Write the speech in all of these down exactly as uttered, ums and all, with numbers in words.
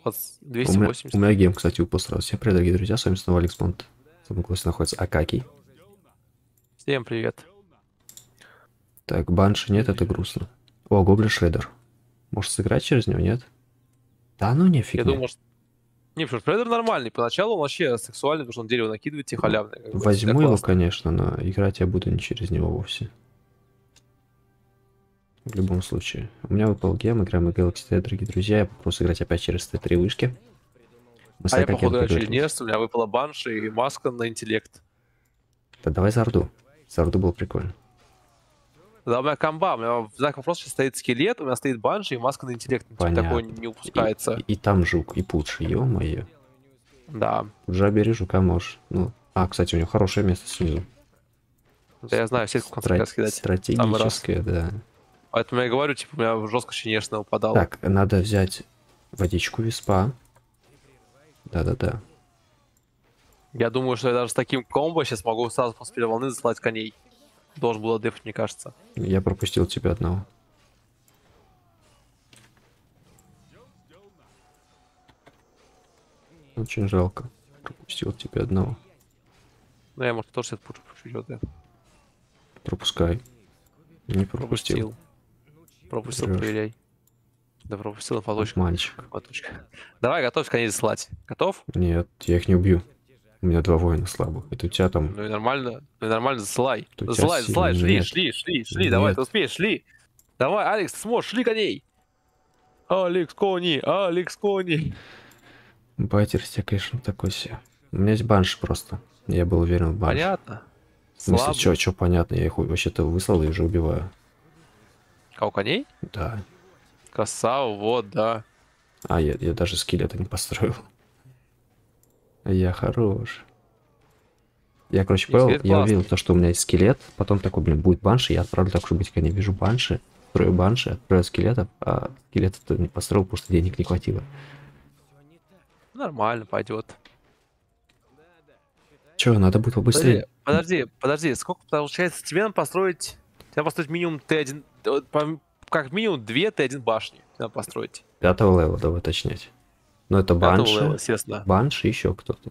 двести У меня, восемьдесят. у меня гейм, кстати, упал сразу. Всем привет, дорогие друзья, с вами снова Алекс Бонд. В этом классе находится Акакий. Всем привет. Так, банши нет, это грустно. О, Гоблин Шредер. Может сыграть через него, нет? Да ну не Я фигня. думаю, что... Не, потому что Шредер нормальный. Поначалу он вообще сексуальный, потому что он дерево накидывает тебе халявное. Как бы, это всегда Возьму его, классно. конечно, но играть я буду не через него вовсе. В любом случае. У меня выпал гем, играем в Galaxy Т, дорогие друзья. Я попробую сыграть опять через Т три вышки. Мы с А я, Акакием походу, через договорились. Нерст, у меня выпала банши и маска на интеллект. Да давай за Орду. За Орду было прикольно. Да, у меня комба, у меня в знак вопроса сейчас стоит скелет, у меня стоит банши и маска на интеллект. Типа такое Понятно. не И, упускается. и, и там жук, и пудж, ё-моё. Да. Уже бери жука можешь. Ну, а, кстати, у него хорошее место снизу. Да, я знаю, сетку в конце Стра- как скидать. Самый раз. стратегическое, да. Поэтому я и говорю, типа, у меня жестко конечно упадало. Так, надо взять водичку виспа. Да-да-да. Я думаю, что я даже с таким комбо сейчас могу сразу после первой волны засылать коней. Должен был отдыхать, мне кажется. Я пропустил тебя одного. Очень жалко. Пропустил тебя одного. Ну, я, может, тоже пушу чуть-чуть. Да. Пропускай. Не пропустил. Пропустил. Пропустил, Врешь. проверяй. Да, пропустил фоточку. Мальчик. Фоточка. Давай, готовься коней засылать. Готов? Нет, я их не убью. У меня два воина слабых. Это у тебя там... Ну и нормально. Ну и нормально, засылай. У тебя Засылай, сильно засылай, шли, нет. шли, шли, шли. Нет. Давай, ты успеешь, шли. Давай, Алекс, ты сможешь, шли коней. Алекс, кони, Алекс, кони. Батер тебе, конечно, такой себе. У меня есть банш просто. Я был уверен в банш. Понятно. В смысле, Слабый. чё, чё понятно? Я их вообще-то выслал и уже убиваю. Кого, коней? Да. Красава, вот, да. А, я, я даже скелета не построил. Я хорош. Я, короче, И понял, скелет я классный. увидел то, что у меня есть скелет, потом такой, блин, будет банши, я отправлю так, чтобы я не вижу банши, строю банши, отправляю скелета, а скелета-то не построил, потому что денег не хватило. Нормально пойдет. Че, надо будет побыстрее. Подожди, подожди, подожди, сколько получается тебе надо построить? Тебе надо построить минимум Т один, э, по- как минимум две Т один башни. Тебе надо построить. Пятого левела, давай уточнять. Ну, это Пятого банши, левела, естественно. банши, еще кто-то.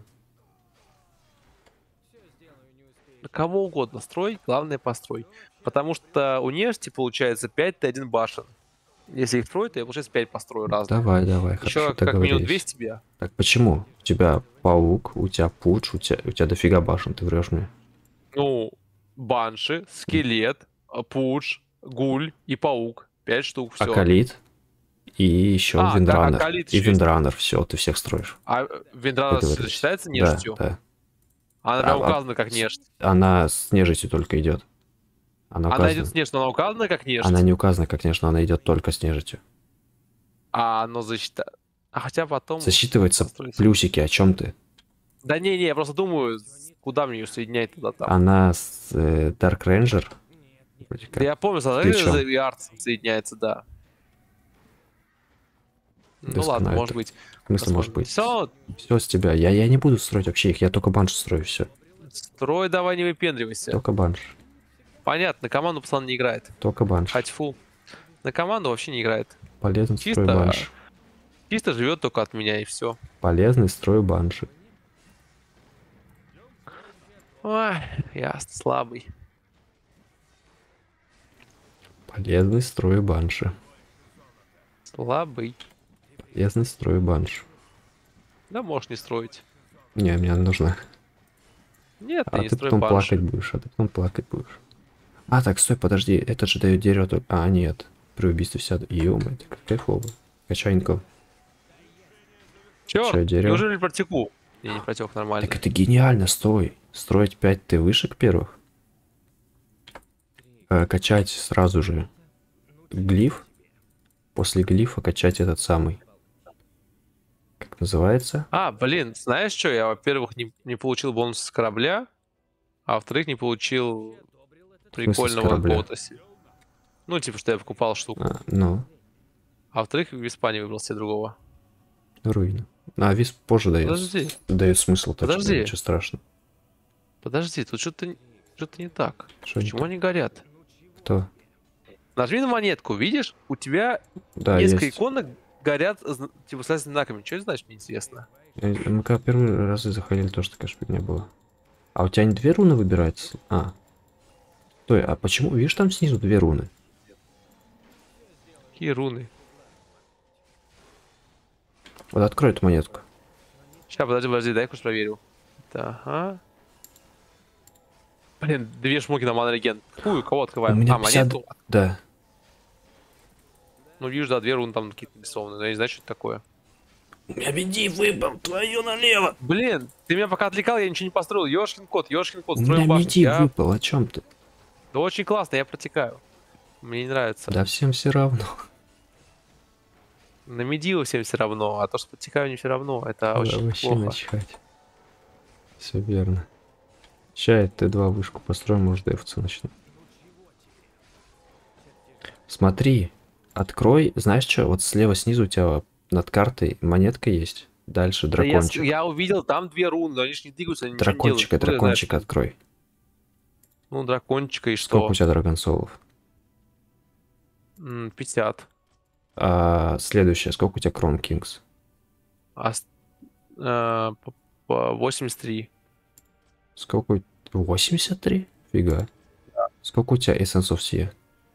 Кого угодно строй, главное построй. Потому что у нежити получается пять Т один башен. Если их трое, то я получается пять построю разных. Давай, давай, Еще хорошо, как минимум договорились. двести тебе. Так, почему? У тебя паук, у тебя пудж, у тебя, у тебя дофига башен, ты врешь мне. Ну, банши, скелет, э, пудж, гуль и паук. Пять штук, все. Акалит и еще А, так, виндранер. Акалит И еще есть. виндранер, все, ты всех строишь. А Виндрана Договорились. считается Да, нежитью? да. Она А, прям а, указана как нежить. Она с нежитью только идет. Она Она указана. идет с нежитью, но она указана как нежить. Она не указана, как конечно, она идет только с нежитью. А оно засчитает. А хотя потом... Засчитывается построить. плюсики, о чем ты? Да не, не, я просто думаю, куда мне ее соединять туда там. Она с э, Dark Ranger. Вроде как. Да я помню, что Ключом. она и Артсом соединяется, да. Ну Без ладно, канала может это. быть. В смысле, может быть? Все, Все с тебя. Я, я не буду строить вообще их, я только банш строю, все. строй давай, не выпендривайся. Только банш. Понятно, на команду пацан не играет. Только банш. Хатьфу. На команду вообще не играет. Полезный Чисто- строй банш. Чисто живет только от меня и все. Полезный строй банши. Ой, ясно, слабый. Полезный строй банши. Слабый. Полезный строй банш. Да можешь не строить. Не, мне нужно. Нет, ты А не ты строй потом банши. плакать будешь, а ты потом плакать будешь. А, так, стой, подожди, это же дает дерево только... А, нет, при убийстве вся... Ё-моё, это как кайфово. Качай инком. Чё, Черт, дерево? неужели протеку? Я не протек нормально. Так это гениально, стой. Строить пять Т вышек первых. Э, качать сразу же глиф. После глифа качать этот самый. Как называется? А, блин, знаешь что? Я, во-первых, не, не получил бонус с корабля, а во-вторых, не получил прикольного корабля? какого-то... си- Ну, типа, что я покупал штуку. А, ну, А во-вторых, в Испании выбрал себе другого. руина. А, вис позже дает. Подожди, Дает смысл, так что Подожди. ничего страшного. подожди, тут что-то что-то не так. Что не Почему так? они горят? Кто? Нажми на монетку, видишь? У тебя Да, несколько есть. иконок, горят, зн- типа, с знаками. Что это значит, мне интересно? Э, Мы когда первый раз заходили, тоже такая же фигня была. А у тебя не две руны выбираются? А. Стой, а почему? Видишь, там снизу две руны. Какие руны? Вот открой эту монетку. Сейчас, подожди, подожди, дай я проверю. Так, ага. Блин, две шмуки на монореген. Фу, кого У открываем? меня А, пятьдесят. монету? Да. Ну, вижу, да, две руны там какие-то нарисованы, но я не знаю, что это такое. У меня беди выпал, твою налево. Блин, ты меня пока отвлекал, я ничего не построил. Ёшкин кот, ёшкин кот, У меня строим башню. меди Я... выпал, о чем ты? Да очень классно, я протекаю. Мне не нравится. Да всем все равно. На медио всем все равно, а то, что протекаю, не все равно. Это Да, очень вообще плохо. начхать. Все верно. Ща Т два вышку построим, может дефаться начну. Смотри, открой, знаешь что, вот слева снизу у тебя над картой монетка есть. Дальше Да я, с- дракончик. я увидел, там две руны, но они же не двигаются, они ничего не делают. Дракончика, Откуда я знаю, дракончика что- открой. Ну, дракончика и Сколько что? у тебя драгонсолов? М, пятьдесят. А, следующее, сколько у тебя Крон Кингс? А, с- э, по- по восемьдесят три. Сколько? у- восемьдесят три? Фига. Сколько у тебя Essence of Sea?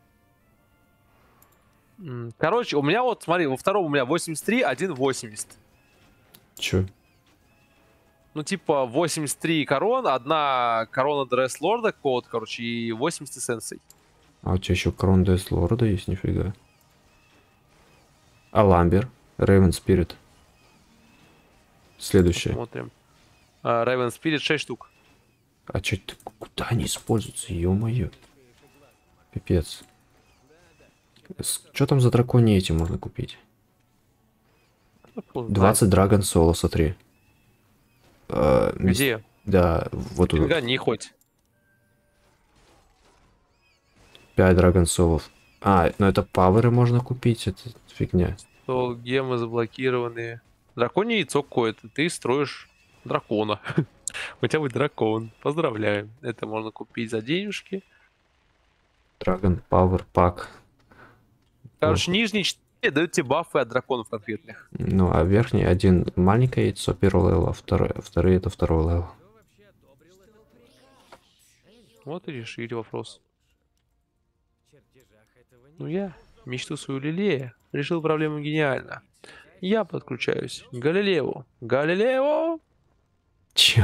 М, Короче, у меня вот, смотри, во втором у меня восемьдесят три, один восемьдесят. Чё? Ну, типа, восемьдесят три корон, одна корона Дресс-лорда какого-то, короче, и восемьдесят эссенций. А у тебя еще Крон Дес Лорда есть, нифига. А Ламбер? Рейвен Спирит. Следующее. Смотрим. А, Raven Spirit шесть штук. А чё ты, куда они используются, ё-моё? Пипец. Что там за драконьи эти можно купить? двадцать Драгон Соло, смотри. А, мис- Где? Да, вот тут. Фига, не хоть. пять Драгон Солов. А, ну это паверы можно купить, это фигня. То гемы заблокированные. Драконье яйцо какое-то. Ты строишь дракона. У тебя будет дракон. Поздравляем. Это можно купить за денежки. Драгон Павер Пак. Короче, нижние четыре дают тебе бафы от драконов конкретных. Ну, а верхний один маленькое яйцо первого левела, второе, вторые это второго левела. Вот и решили вопрос. Ну я мечту свою лелея. Решил проблему гениально. Я подключаюсь к Галилео. Галилео! Чё?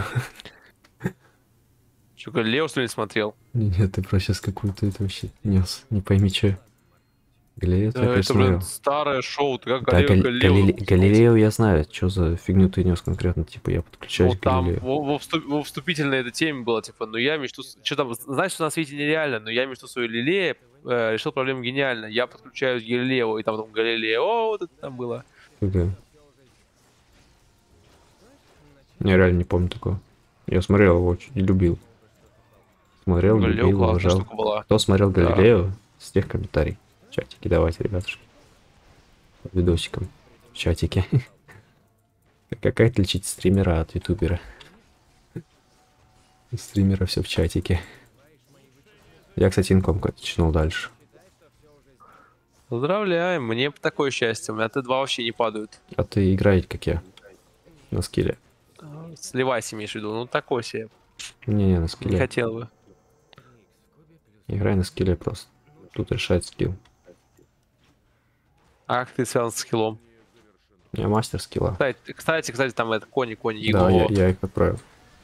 Че, Галилео, что ли, не смотрел? Нет, ты просто сейчас какую-то это вообще нес. Не пойми, чё. Галилео Да, так и это, блин, смотрел. старое шоу. Ты как Да, Галилео, Гали- Галилео Галиле- запускался? Галилео я знаю, что за фигню ты нес конкретно, типа я подключаюсь Ну, к там Галилео. во, во вступ- во вступительной этой теме было, типа, ну я мечту... Что там, знаешь, что на свете нереально, но я мечту свою лелея, э, решил проблему гениально. Я подключаюсь к Галилео, и там потом Галилео, вот это там было. Фига. Я реально не помню такого. Я смотрел его очень и любил. Смотрел, Галилео любил, классная уважал. штука была. Кто смотрел Да. Галилео, с тех комментарий. В чатике давайте, ребятушки. Под видосиком. В чатике. Как отличить стримера от ютубера? У стримера все в чатике. Я, кстати, инком качнул дальше. Поздравляем, мне такое счастье, у меня Т два вообще не падают. А ты играешь, как я? На скилле. Сливайся, имеешь в виду, ну такой себе, Не-не, на не скилле. хотел бы. Играй на скилле просто. Тут решает скилл. А как ты связан с скиллом? Я мастер скилла. Кстати, кстати, кстати, там это кони, кони, Да, я, Его. я их отправил.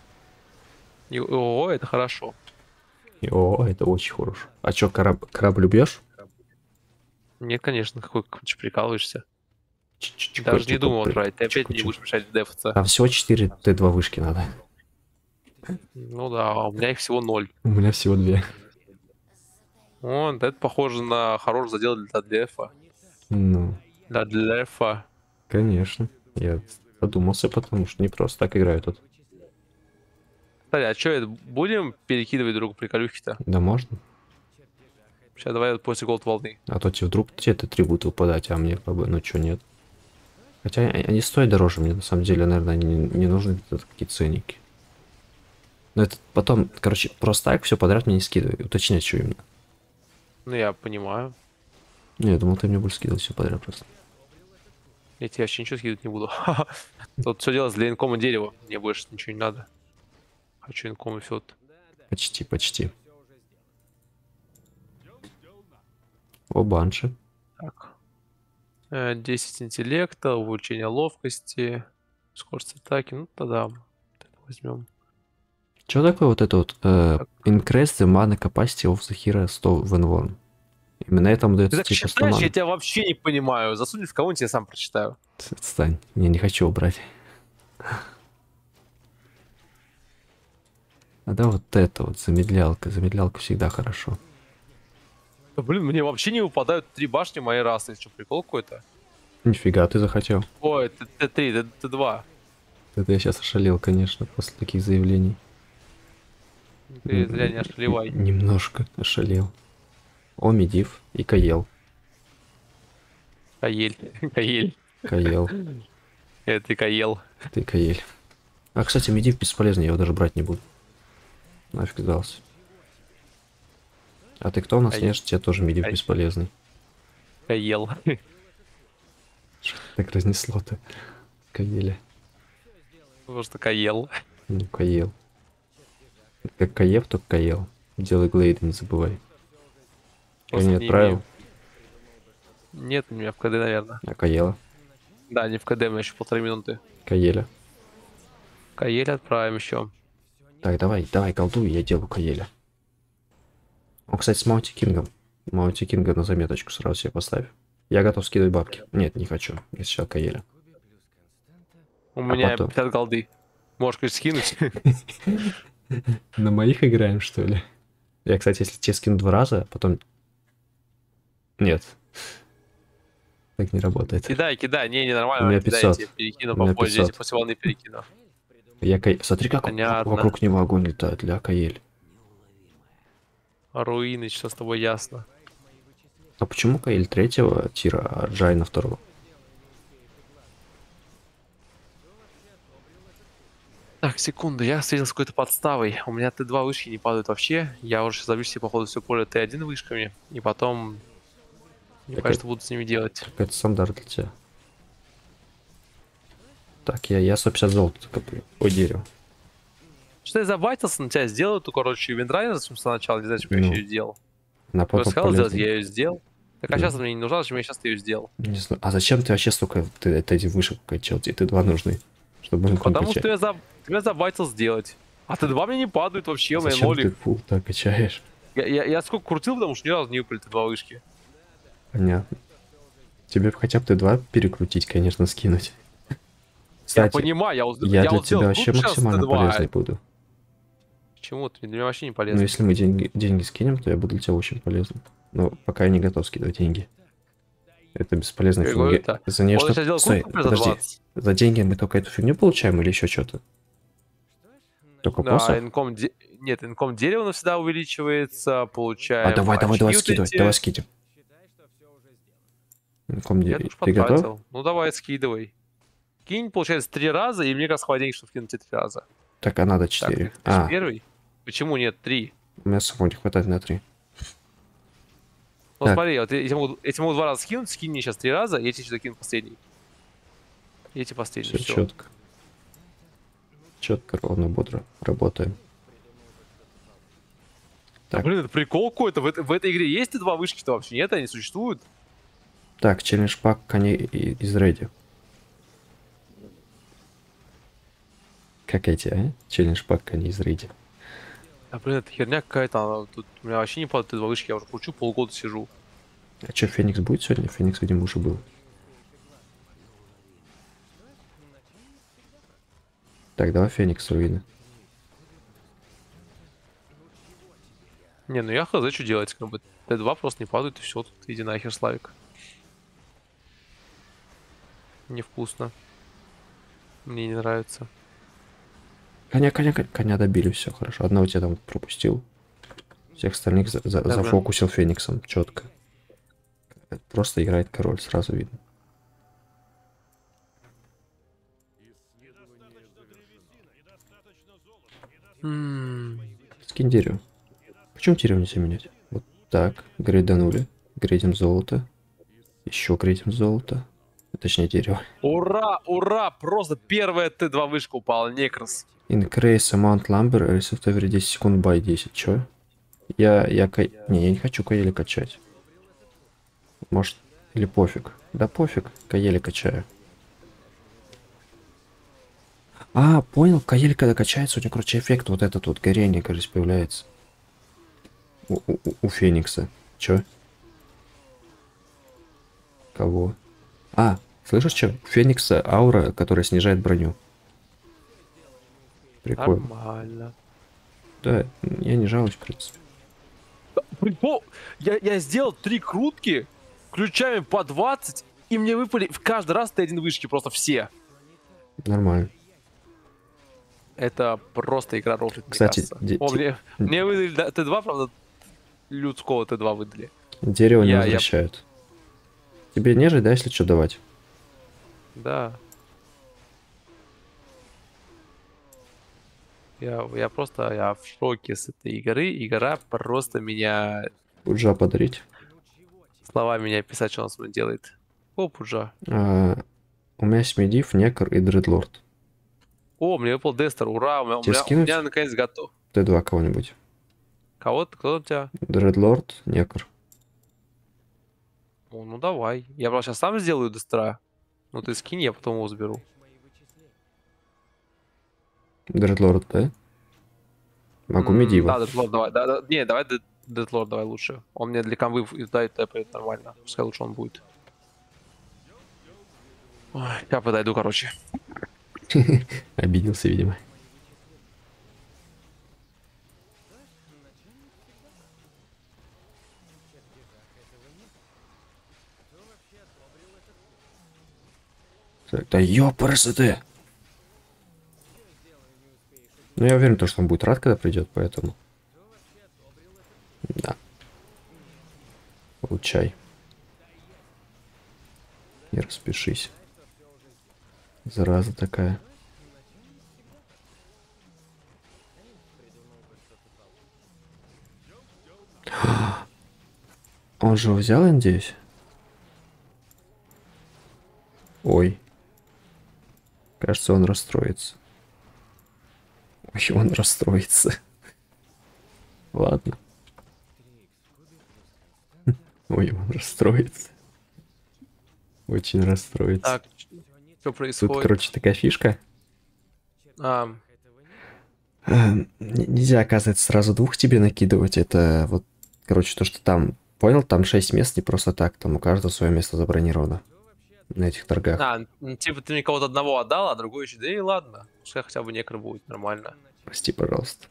Его, это хорошо. И, о, это очень хорошо. А чё, кораб, корабль убьешь? Нет, конечно, какой ч- прикалываешься. Ч-ч-ч, Даже не типа, думал при- отправить, ты опять не чуку-чуку. будешь мешать дефаться. Там всего четыре Т два вышки надо. Ну да, а у меня их всего ноль. У меня всего две. Вон, это похоже на хороший задел для дефа. Ну, Для дефа. конечно. Я задумался, потому что не просто так играю тут. Кстати, а что это? Будем перекидывать друг приколюхи-то? Да можно. Сейчас давай вот после голд волны. А то тебе вдруг те Т три будут выпадать, а мне как бы, ну чё, нет. Хотя они они стоят дороже, мне на самом деле, наверное, они не, не нужны где-то такие ценники. Но это потом, короче, просто так все подряд мне не скидывай. Уточняй, что именно. Ну я понимаю. Не, я думал, ты мне будешь скидывать все подряд просто. Я тебе вообще ничего скидывать не буду. Тут все делать для инкома дерева. Мне больше ничего не надо. Хочу инком и все. Почти, почти. О, банши. Так. Э, десять интеллекта, улучшение ловкости, скорость атаки. Ну, тогда вот это возьмем. Что такое вот это вот? Э, Так. increase the mana capacity of the hero сто when one. Именно этому Ты дается так типа сто считаешь, мана. я тебя вообще не понимаю. Засунь в кого-нибудь, я сам прочитаю. Отстань, я не хочу убрать. А да, вот это вот, замедлялка. Замедлялка всегда хорошо. Да, блин, мне вообще не выпадают три башни моей расы. Что, прикол какой-то? Нифига, ты захотел. Ой, Т три, Т два. Это я сейчас ошалел, конечно, после таких заявлений. Ты зря не ошалевай. Немножко ошалел. О, Медив и Каел. Каель. Каель. Каел. Это ты Каел. Ты Каель. А, кстати, Медив бесполезный, я его даже брать не буду. Нафиг сдался. А ты кто у нас? Каел. Нет, тебе тоже Медив Каель. бесполезный. Каел. Что так разнесло-то? Каеля. Просто Каел. Ну, Каел. Как Каев, только Каел. Делай глейды, не забывай. Я Просто не не отправил. имею. Нет у меня в КД, наверное. А Каела? Да, не в КД, у меня еще полторы минуты. Каеля. Каель отправим еще. Так, давай, давай, колдуй, я делаю Каеля. О, кстати, с Маунти Кингом. Маунти Кинга на заметочку сразу себе поставь. Я готов скидывать бабки. Нет, не хочу. Я сейчас Каеля. У А меня потом? пятьдесят голды. Можешь, конечно, скинуть. На моих играем, что ли? Я, кстати, если тебе скину два раза, потом... Нет. Так не работает. Кидай, кидай. Не, не У нормально. меня Кидай, пятьсот. я тебе перекину У меня попозже. Я тебе пятьсот. после волны перекину. Я Кай... Смотри, как Понятно. вокруг него огонь летает для Каель. Руины, что с тобой ясно. А почему Каэль третьего тира, а Джайна второго? Так, секунду, я встретился с какой-то подставой. У меня Т два вышки не падают вообще. Я уже забью себе, походу, все поле Т один вышками. И потом... Не Так понимаю, это- что буду с ними делать. Какой-то стандарт для тебя. Так, я, я сто пятьдесят золота коплю. Ой, дерево. Что я забайтился на тебя, сделал эту, короче, виндрайнер сначала, не знаю, что я Ну, еще ее сделал. На Я потом сказал сделать, полезно. я ее сделал. Так а Да. сейчас мне не нужна, зачем я сейчас ее сделал? Не знаю. А зачем ты вообще столько ты, это эти вышек качал? Тебе Т два нужны, чтобы инком Потому качать. что я, за... я забайтил сделать. А Т два мне не падают вообще, у меня Зачем ты нолик. фул так качаешь? Я, я, я сколько крутил, потому что ни разу не выпали Т два вышки. Понятно. Тебе бы хотя бы Т два перекрутить, конечно, скинуть. Я Кстати, понимаю, я, вот- я я для вот тебя сделал вообще тут сейчас максимально Т два. полезный буду. Почему? Ты для меня вообще не Но полезно. если мы деньги, деньги скинем, то я буду для тебя очень полезным. Но пока я не готов скидывать деньги. Это бесполезная Я фигня. говорю, это- За нее Вот я что... сейчас сделал Стой, круг, например, за подожди. двадцать. За деньги мы только эту фигню получаем или еще что-то? Только Да, посох? инком... де- Нет, инком дерева навсегда увеличивается, получаем... А давай, давай, давай очки вот скидывать, эти. давай скидим. Инком Я де- уж Ты готов? потратил. Ну давай, скидывай. Кинь, получается, три раза, и мне как раз хватит денег, чтобы кинуть тебе три раза. Так, а надо Так, четыре. ты же А, первый? Почему нет? Три. у меня самого не хватает на три. Ну Так. смотри, вот я тебе могу, я тебе могу два раза скинуть, скинь мне сейчас три раза, я тебе сюда кину последний. Я тебе последний, Все все. четко. Четко, ровно, бодро работаем. Так. Блин, это прикол какой-то. В, этой- в этой игре есть и два вышки-то вообще? Нет, они существуют? Так, челлендж пак коней и- из рейди. Как эти, а? Челлендж пак коней из рейди. А блин, это херня какая-то. она Тут у меня вообще не падают два вышки, я уже кручу, полгода сижу. А что, Феникс будет сегодня? Феникс, видимо, уже был. Так, давай Феникс руины. Не, ну я хз, что делать, как бы Т два просто не падают, и все, тут иди нахер, Славик. Невкусно. Мне не нравится. Коня, коня, коня, коня добили, все хорошо. Одного тебя там пропустил. Всех остальных за- за- Да, зафокусил Фениксом, четко. Просто играет король, сразу видно. М, Скинь дерево. Почему дерево нельзя менять? Вот так, грейданули. Грейдим золото. Еще грейдим золото. точнее дерево. Ура, ура, просто первая Т два вышка упала, Некрос. Increase amount lumber received every десять секунд by десять. Чё? Я, я, ка... не, я не хочу каели качать. Может, или пофиг. Да пофиг, каели качаю. А, понял, каель когда качается, у него, короче, эффект вот этот вот горение, кажется, появляется. У, у, у Феникса. Чё? Кого? А, слышишь, что? У Феникса аура, которая снижает броню. Прикольно. Нормально. Да, я не жалуюсь, в принципе. Прикол, я, я сделал три крутки, ключами по двадцать, и мне выпали в каждый раз Т один вышки, просто все. Нормально. Это просто игра рофлит, мне Кстати, кажется. де- О, де- мне, мне выдали да, Т два, правда, людского Т два выдали. Дерево не Я- я- возвращают. Тебе нежить, да, если что давать? Да. Я, я просто, я в шоке с этой игры. Игра просто меня, Пуджа подарить. словами меня описать, что она с мной делает. О, пуджа. А, у меня есть медив, некр и дредлорд. О, мне выпал Дестер, ура, у меня, у Тебе меня, у скинуть? меня наконец готов. Т два кого-нибудь. Кого-то, кто у тебя? Дредлорд, некр. О, ну давай. Я просто сейчас сам сделаю Дестера. Ну ты скинь, я потом его заберу. Дредлорд, да? Могу М, медива. Да, Дедлорд давай. Да, да, не, давай Дед- Дедлорд давай лучше. Он мне для комбы и да, и тэпает нормально. Пускай лучше он будет. Ой, я подойду, короче. Обиделся, видимо. Так, да ёпрст ты! Ну, я уверен, то, что он будет рад, когда придет, поэтому... Да. Получай. И распишись. Зараза такая. Он же его взял, я надеюсь? Ой. Кажется, он расстроится. Ой, он расстроится. Ладно. Ой, он расстроится. Очень расстроится. Так, что Тут, происходит? короче, такая фишка. А, Эм, н- Нельзя, оказывается, сразу двух тебе накидывать. Это вот, короче, то, что там, понял, там шесть мест не просто так. Там у каждого свое место забронировано на этих торгах. а, ну, типа ты мне кого-то одного отдал, а другой еще. Да и ладно. Пускай хотя бы некр будет нормально. Прости, пожалуйста.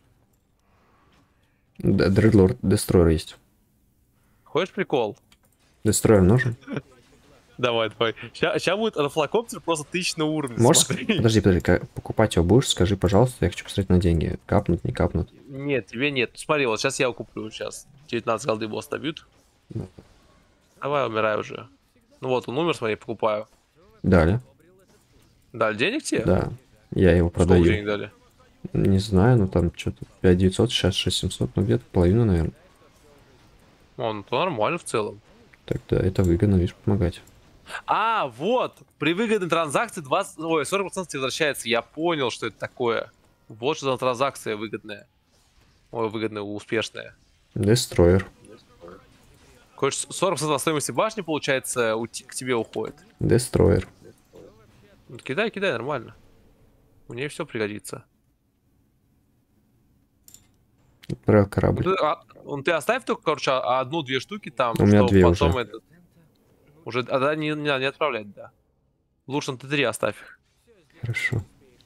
Д- Дредлорд, Дестройер есть. Хочешь прикол? Дестройер нужен? Давай, давай. Сейчас будет рафлокоптер просто тысяч на уровне. Можешь... смотри. Подожди, подожди, как покупать его будешь? Скажи, пожалуйста, я хочу посмотреть на деньги. Капнут, не капнут. Нет, тебе нет. Смотри, вот сейчас я его куплю. Сейчас девятнадцать голды босс добьют. Да. Давай, умирай уже. Ну вот, он умер, смотри, покупаю. Дали. Дали денег тебе? Да. Я его Сколько продаю. денег дали? Не знаю, ну там что-то пять девятьсот, сейчас шесть семьсот, ну где-то половину, наверное. О, ну то нормально в целом. Так да, это выгодно, видишь, помогать. А, вот! При выгодной транзакции двадцать... Ой, сорок процентов тебе возвращается. Я понял, что это такое. Вот что за транзакция выгодная. Ой, выгодная, успешная. Дестройер. Короче, сорок процентов от стоимости башни, получается, у те- к тебе уходит. Дестройер. Ну, кидай, кидай, нормально. Мне все пригодится. Отправил Ну, корабль. ты, а, ну, ты оставь только, короче, а- одну-две штуки там, У меня чтобы две потом уже. этот... Уже, а, да, не, не, не отправлять, да. Лучше на Т три оставь их. Хорошо.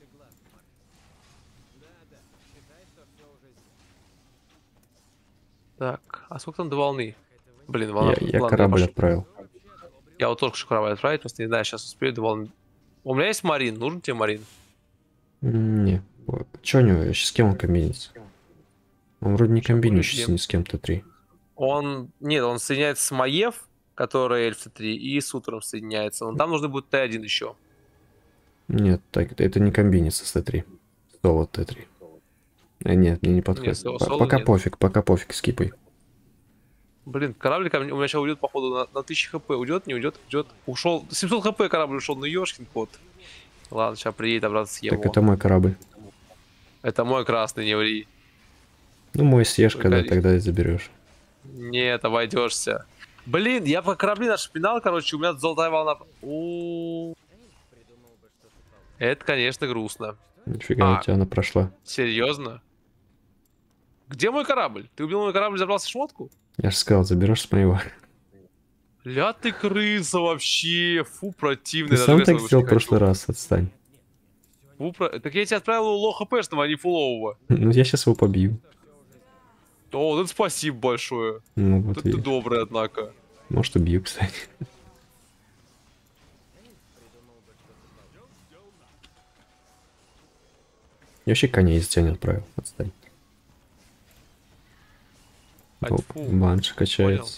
Так, а сколько там до волны? Блин, волна... Я, я ладно, корабль пош- отправил. Я вот только что корабль отправить, просто не знаю, сейчас успею до волны. У меня есть Марин, нужен тебе Марин? М, Не. О, чё у него? С кем он комбинится? Он вроде не Ща комбинируется поглядим. ни с кем Т три. Он... Нет, он соединяется с Маев, который эльф Т три, и с Утером соединяется. Но там нужно будет Т один еще. Нет, так, это не комбинится с Т три. Соло Т три. А, нет, мне не подходит. соло- П- соло пока нет. пофиг, пока пофиг, скипай. Блин, кораблик у меня сейчас уйдет, походу, на, на тысячу хп. Уйдет, не уйдет, уйдет. Ушел. семьсот хп корабль ушел, ну ёшкин кот. Ладно, сейчас приедет, обратно съем Так его. это мой корабль. Это мой красный, не ври. Ну, мой съешь, Только... когда тогда и заберешь. Нет, обойдешься. Блин, я по корабли наш шпинал, короче, у меня золотая волна. У -у -у. Это, конечно, грустно. Нифига, А, у тебя она прошла. Серьезно? Где мой корабль? Ты убил мой корабль и забрался шмотку? Я же сказал, заберешь с моего. Ля ты крыса вообще. Фу, противный. Ты сам так сделал в прошлый хочу. раз, отстань. Фу, про... Так я тебя отправил ло хпшного, а не фулового. Ну, я сейчас его побью. О, ну спасибо большое. Ну, вот Ты, ты добрый, однако. Может, убью, кстати. Я вообще коней из тебя не отправил. Отстань. А, О, фу, банша качается.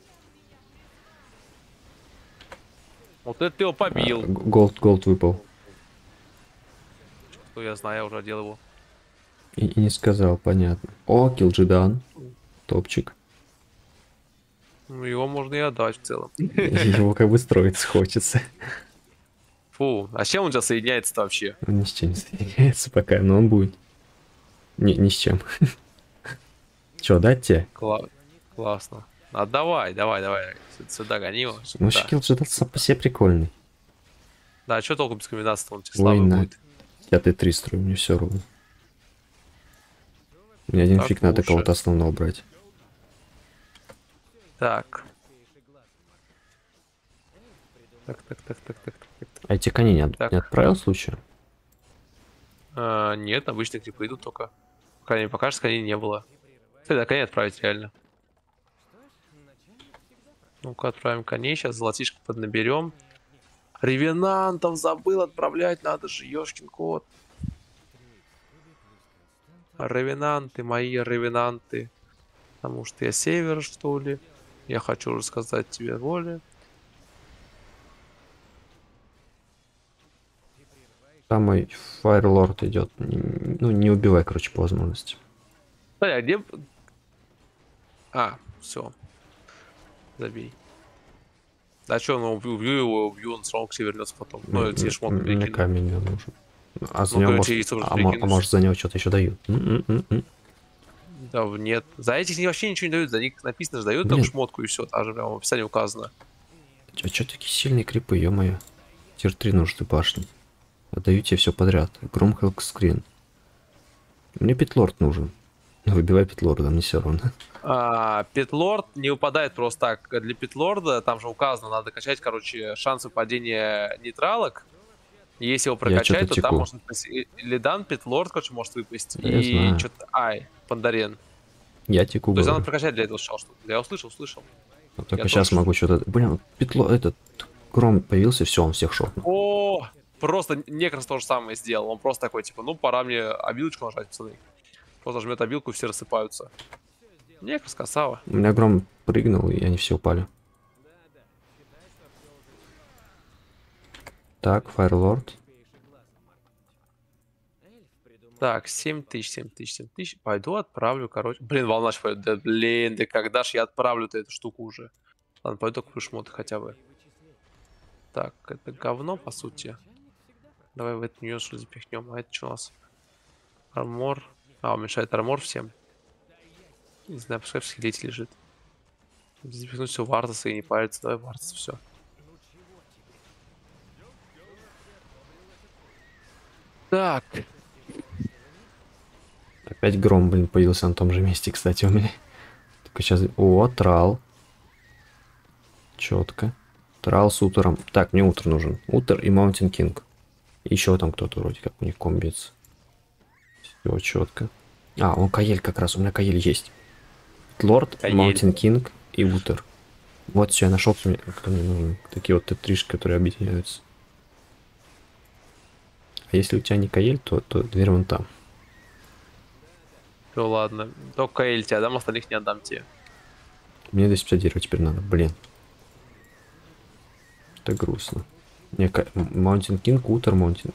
Вот это ты его побил. А, голд, голд выпал. Что я знаю, я уже одел его. И, и не сказал, понятно. О, килджидан. Топчик. Ну, его можно и отдать в целом. Его как бы строить хочется. Фу, а с чем он сейчас соединяется-то вообще? Он ни с чем не соединяется пока, но он будет. Ни, ни с чем. Че, дать тебе? Кла классно. А давай, давай, давай. Сюда гони его. Ну, вообще килджидан сам по себе прикольный. Да, а что толку без комбинации, он тебе слабый Война. будет. Я Т три строю, мне все равно. Мне один Так фиг надо лучше. кого-то основного брать. Так. Так, так, так, так, так, так, так. А эти коней не, от- Так. не отправил случаем? А, нет, обычно крипы идут только. Пока не покажешь, коней не было. Кстати, да, коней отправить реально. Ну-ка, отправим коней, сейчас золотишко поднаберем. Ревенантов забыл отправлять, надо же, ёшкин кот. Ревенанты, мои ревенанты. Потому что я север, что ли. Я хочу рассказать тебе воли. Там мой файрлорд идет. Ну, не убивай, короче, по возможности. Кстати, а где... А, все. Забей. Да что, ну убью, убью его, убью, он сразу к себе вернется потом. Ну, М- эти шмоты м- Мне перекину. камень не нужен. А за Ну, него короче, может, яйцо просто а, мо- а перекинешь. может за него что-то еще дают. М-м-м-м. Да, нет. За этих вообще ничего не дают, за них написано, что дают Блин. только шмотку и все. Даже прямо в описании указано. А что такие сильные крипы, ё-моё. Тир три нужны башни. Отдаю тебе все подряд. Гром Хелкскрин. Мне Питлорд нужен. Выбивай Питлорда, мне все равно. А, Питлорд не упадает просто так. Для Питлорда, там же указано, надо качать, короче, шансы падения нейтралок. Если его прокачать, чё-то то там теку. может выпасть Лидан, Питлорд, короче, может выпасть. Да я и знаю. что-то... Ай, Пандарен. Я теку То есть надо говорю. прокачать для этого сначала что-то. Я услышал, услышал. Вот только я сейчас тоже могу что-то... Блин, Питло... Этот... Гром появился, все, он всех шотнул. О, просто Некрас то же самое сделал. Он просто такой, типа, ну, пора мне обилочку нажать, пацаны. Просто жмет обилку, и все рассыпаются. Некрас, красава. У меня Гром прыгнул, и они все упали. Так, Файрлорд. Так, семь тысяч, семь тысяч, семь тысяч. Пойду отправлю, короче. Блин, волна сейчас пойдет. Да, блин, да когда ж я отправлю-то эту штуку уже? Ладно, пойду куплю шмоты хотя бы. Так, это говно, по сути. Давай в эту нее что ли запихнем. А это что у нас? Армор. А, уменьшает армор всем. Не знаю, пускай в скелете лежит. Запихнуть все Вартаса и не париться. Давай Вартаса, все. Так. Опять Гром, блин, появился на том же месте, кстати, у меня. Только сейчас... О, Трал. Четко. Трал с Утером. Так, мне Утер нужен. Утер и Маунтин Кинг. Еще там кто-то вроде как у них комбится. Все четко. А, он Каель как раз. У меня Каель есть. Лорд, Маунтин Кинг и Утер. Вот все, я нашел, кто мне, кто мне нужен. Такие вот Т-тришки, которые объединяются. А если у тебя не Каель, то, то дверь вон там. Ну ладно. Только Эль тебе отдам, остальных не отдам тебе. Мне двести пятьдесят дерева теперь надо, блин. Это грустно. Не, Маунтин Кинг, Утер, Маунтин.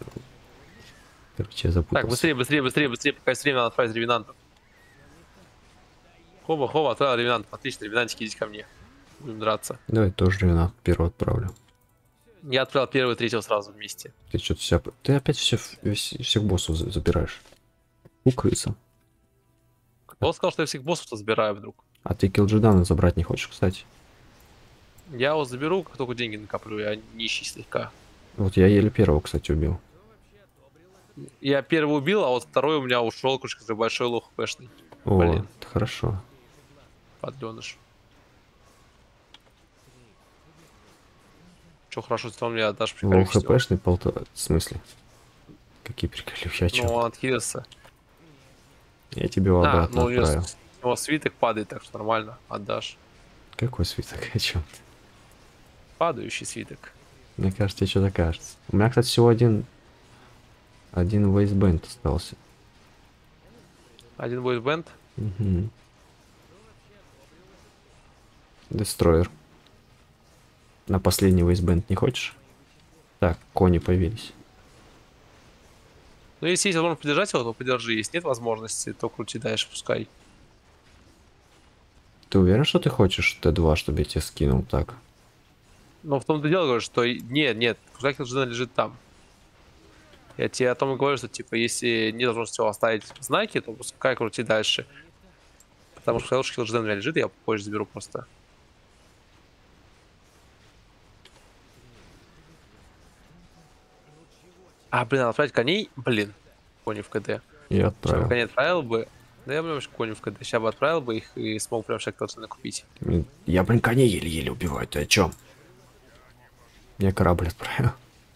Короче, я запутался. Так, быстрее, быстрее, быстрее, быстрее, пока есть время, надо отправить ревенантов. Хоба, хоба, отправил ревенант. Отлично, ревенантики, идите ко мне. Будем драться. Давай тоже ревенант первого отправлю. Я отправил первого и третьего сразу вместе. Ты что-то вся... Ты опять все, всех боссов за- забираешь. Укрыться. Кто сказал, что я всех боссов-то забираю вдруг? А ты Килджидана забрать не хочешь, кстати? Я его заберу, как только деньги накоплю, я нищий слегка. Вот я еле первого, кстати, убил. Я первый убил, а вот второй у меня ушел, который большой лох пэшный. О, Блин. это хорошо. Подленыш. Че хорошо, что он мне отдашь Лоу приколюсь. хпшный полтора... В смысле? Какие приколюхи, я Ну, чё? он отхилился. Я тебе его А, обратно ну у него, отправил. с- у него свиток падает, так что нормально, отдашь. Какой свиток? О чем ты? Падающий свиток. Мне кажется, тебе что-то кажется. У меня, кстати, всего один... Один вейсбенд остался. Один будет бенд. Угу. Дестройер. На последний вейсбенд не хочешь? Так, кони появились. Ну, если есть возможность поддержать его, то подержи. Если нет возможности, то крути дальше, пускай. Ты уверен, что ты хочешь Т два, чтобы я тебе скинул так? Но в том-то дело, говорю, что и- нет, нет, пускай Килджина лежит там. Я тебе о том и говорю, что типа, если нет возможности его оставить в знаке, то пускай крути дальше. Потому что лучше Килджина у меня лежит, я позже заберу просто. А, блин, надо отправить коней? Блин, кони в КД. Я Сейчас бы отправил. коней отправил бы. Да я бы немножко кони в КД. Сейчас бы отправил бы их и смог прям шаг Килджина купить. Блин, я, блин, коней еле-еле убиваю. Ты о чем? Я корабль отправил.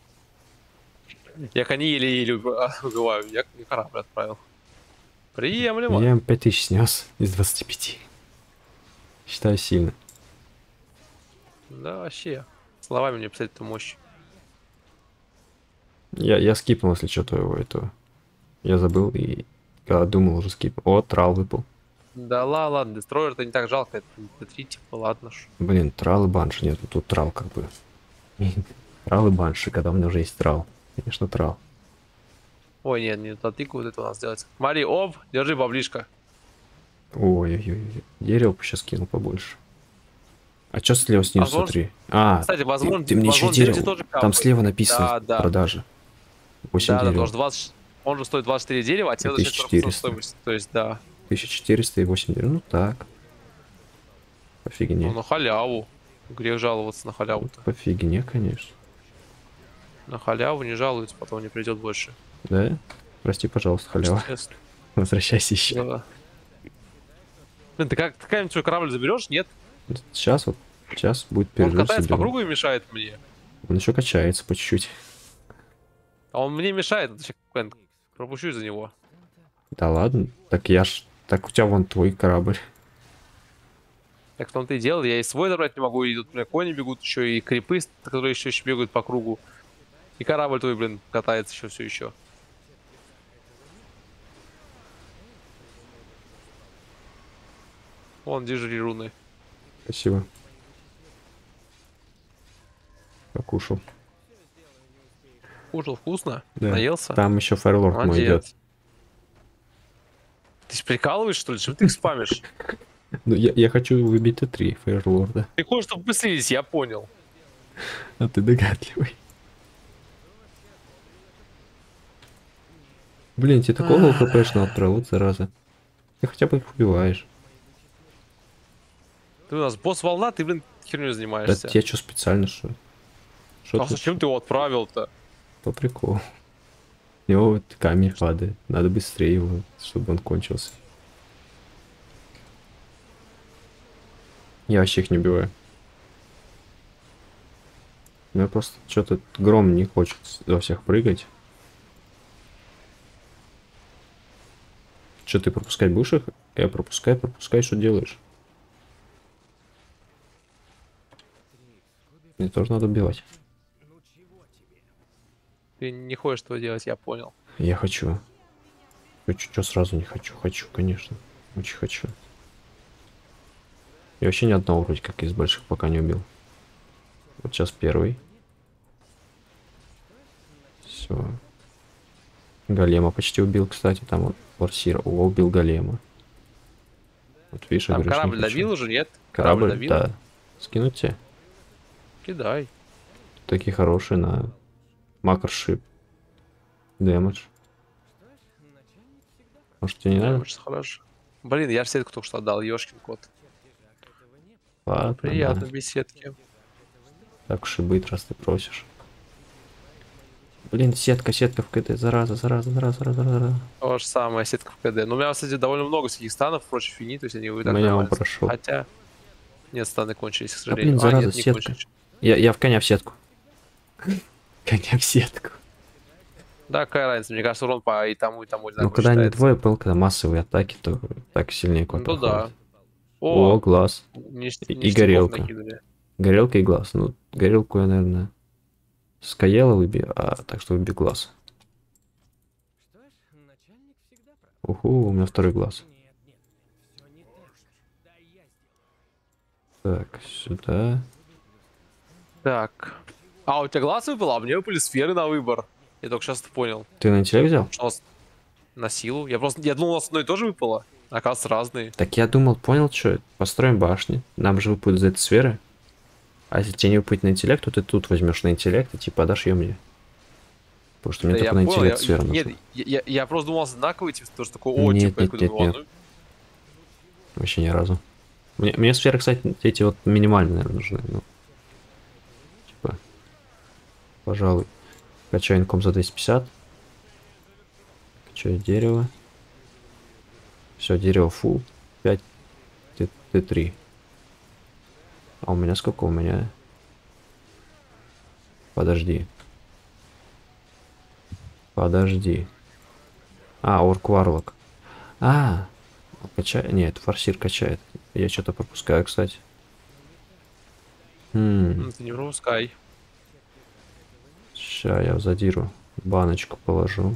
Я коней еле-еле уби- убиваю, я не корабль отправил. Приемлемо. Я им пять тысяч снес из двадцати пяти. Считаю сильно. Да, вообще. Словами мне писать эту мощь. Я, я скипнул, если что, твоего этого. Я забыл и когда думал, уже скипнул. О, трал выпал. Да ла, ладно, дестройер-то не так жалко, это Д три, типа, ладно ж. Блин, трал и банши. Нет, тут трал как бы. Трал и банши, когда у меня уже есть трал. Конечно, трал. Ой, нет, не дотыкают, это у нас делается. Смотри, оп, держи баблишко. Ой-ой-ой. Дерево сейчас кину побольше. А что слева снизу, Возможно- смотри? А, Кстати, возможно, ты, ты мне еще возможно, дерево дерево. тоже Там капает. слева написано Да, да. продажа. восемь Да, да, дерева. потому что двадцать, он же стоит двадцать четыре дерева, а тебе тысяча зачем сорок четыреста. стоимость. То есть, да. тысяча четыреста и восемь дерева. Ну так. По фигне. Ну, на халяву. Грех жаловаться на халяву-то. По фигне, конечно. На халяву не жалуются, потом не придет больше. Да? Прости, пожалуйста, халява. Честно. Возвращайся еще. Да. Блин, ты как, ты как-нибудь свой корабль заберешь? Нет? Сейчас вот. Сейчас будет Он перерыв. катается по соберу. кругу и мешает мне. Он еще качается по чуть-чуть. А он мне мешает, это щас, блин, пропущу из-за него. Да ладно. Так я ж... Так у тебя вон твой корабль. Так в том-то и дело, я и свой забрать не могу, и тут, блин, кони бегут еще, и крипы, которые еще, еще бегают по кругу. И корабль твой, блин, катается еще все еще. Вон, держи руны. Спасибо. Покушал. Кушал вкусно? Да. Наелся? Там еще Фэрлорд мой Молодец. идет. Ты ж прикалываешь, что ли? Что ты их спамишь? Ну, я, я хочу выбить Т три Фэрлорда. Ты хочешь, чтобы быстрились, я понял. А ты догадливый. Блин, тебе такого хпшного отправил, вот зараза. Ты хотя бы их убиваешь. Ты у нас босс-волна, ты, блин, херню Да занимаешься. тебе что специально, что ли? Что А тут зачем ты его отправил-то? по приколу? У него вот камень падает. Надо быстрее его, чтобы он кончился. Я вообще их не убиваю. У меня просто что-то гром не хочет во всех прыгать. Что, ты пропускать будешь их? Я пропускай, пропускай, что делаешь? Мне тоже надо убивать. Ты не хочешь этого делать, я понял. Я хочу. Что сразу не хочу? Хочу, конечно. Очень хочу. Я вообще ни одного вроде как из больших пока не убил. Вот сейчас первый. Все. Голема почти убил, кстати. Там вот форсировал. О, убил голема. Вот видишь, я Там говорю, что не корабль хочу. давил уже, нет? Корабль, давил? да. Скинуть тебе? Кидай. Такие хорошие на макрошип. Дэмэдж. Может, тебе не надо? Damage хорошо. Блин, я ж сетку только что отдал, ёшкин кот. Ладно, Приятно да. без сетки. Так уж и быть, раз ты просишь. Блин, сетка, сетка в КТ, зараза, зараза, зараза, зараза, зараза. То же самое, сетка в КД. Но у меня, кстати, довольно много всяких станов, впрочем, фини, то есть они и У так меня он нормально. прошел. Хотя, нет, станы кончились, к А сожалению. блин, А, зараза, нет, не сетка. кончились. Я, я в коня в сетку. Коня в сетку. Да, какая разница, мне кажется, урон по и тому, и тому Ну, одинаково когда не считается. двое был, когда массовые атаки, то так сильнее кот Ну да. проходит. О, О, глаз. низ- И, и ништяков горелка. накидали. Горелка и глаз. Ну, горелку я, наверное, с Каела выбью, а так что выбью глаз. Уху, у меня второй глаз. Так, сюда. Так. А, у тебя глаз выпал, а мне выпали сферы на выбор. Я только сейчас это понял. Ты на интеллект взял? Что у нас на силу? Я просто, я думал, у нас одно и то же выпало. Оказывается, разные. Так я думал, понял, что построим башни. Нам же выпадут за это сферы. А если тебе не выпадет на интеллект, то ты тут возьмешь на интеллект и типа дашь ее мне. Потому что мне Да только я на понял, интеллект я- сфера нет, нужна. я, я- я просто думал одинаковый, типа, тоже такой, о, Нет, типа, я нет, такой нет, думаю, нет. «А, ну, Вообще ни разу. Мне, мне сферы, кстати, эти вот минимальные, наверное, нужны. Ну, типа, пожалуй. Качаю инком за двести пятьдесят. Качаю дерево. Все, дерево фул. пять Т три. А у меня сколько? У меня... Подожди. Подожди. А, орк варлок. А, качает. Нет, форсир качает. Я что-то пропускаю, кстати. Хм. ну, ты не пропускай. Ща я в задиру баночку положу.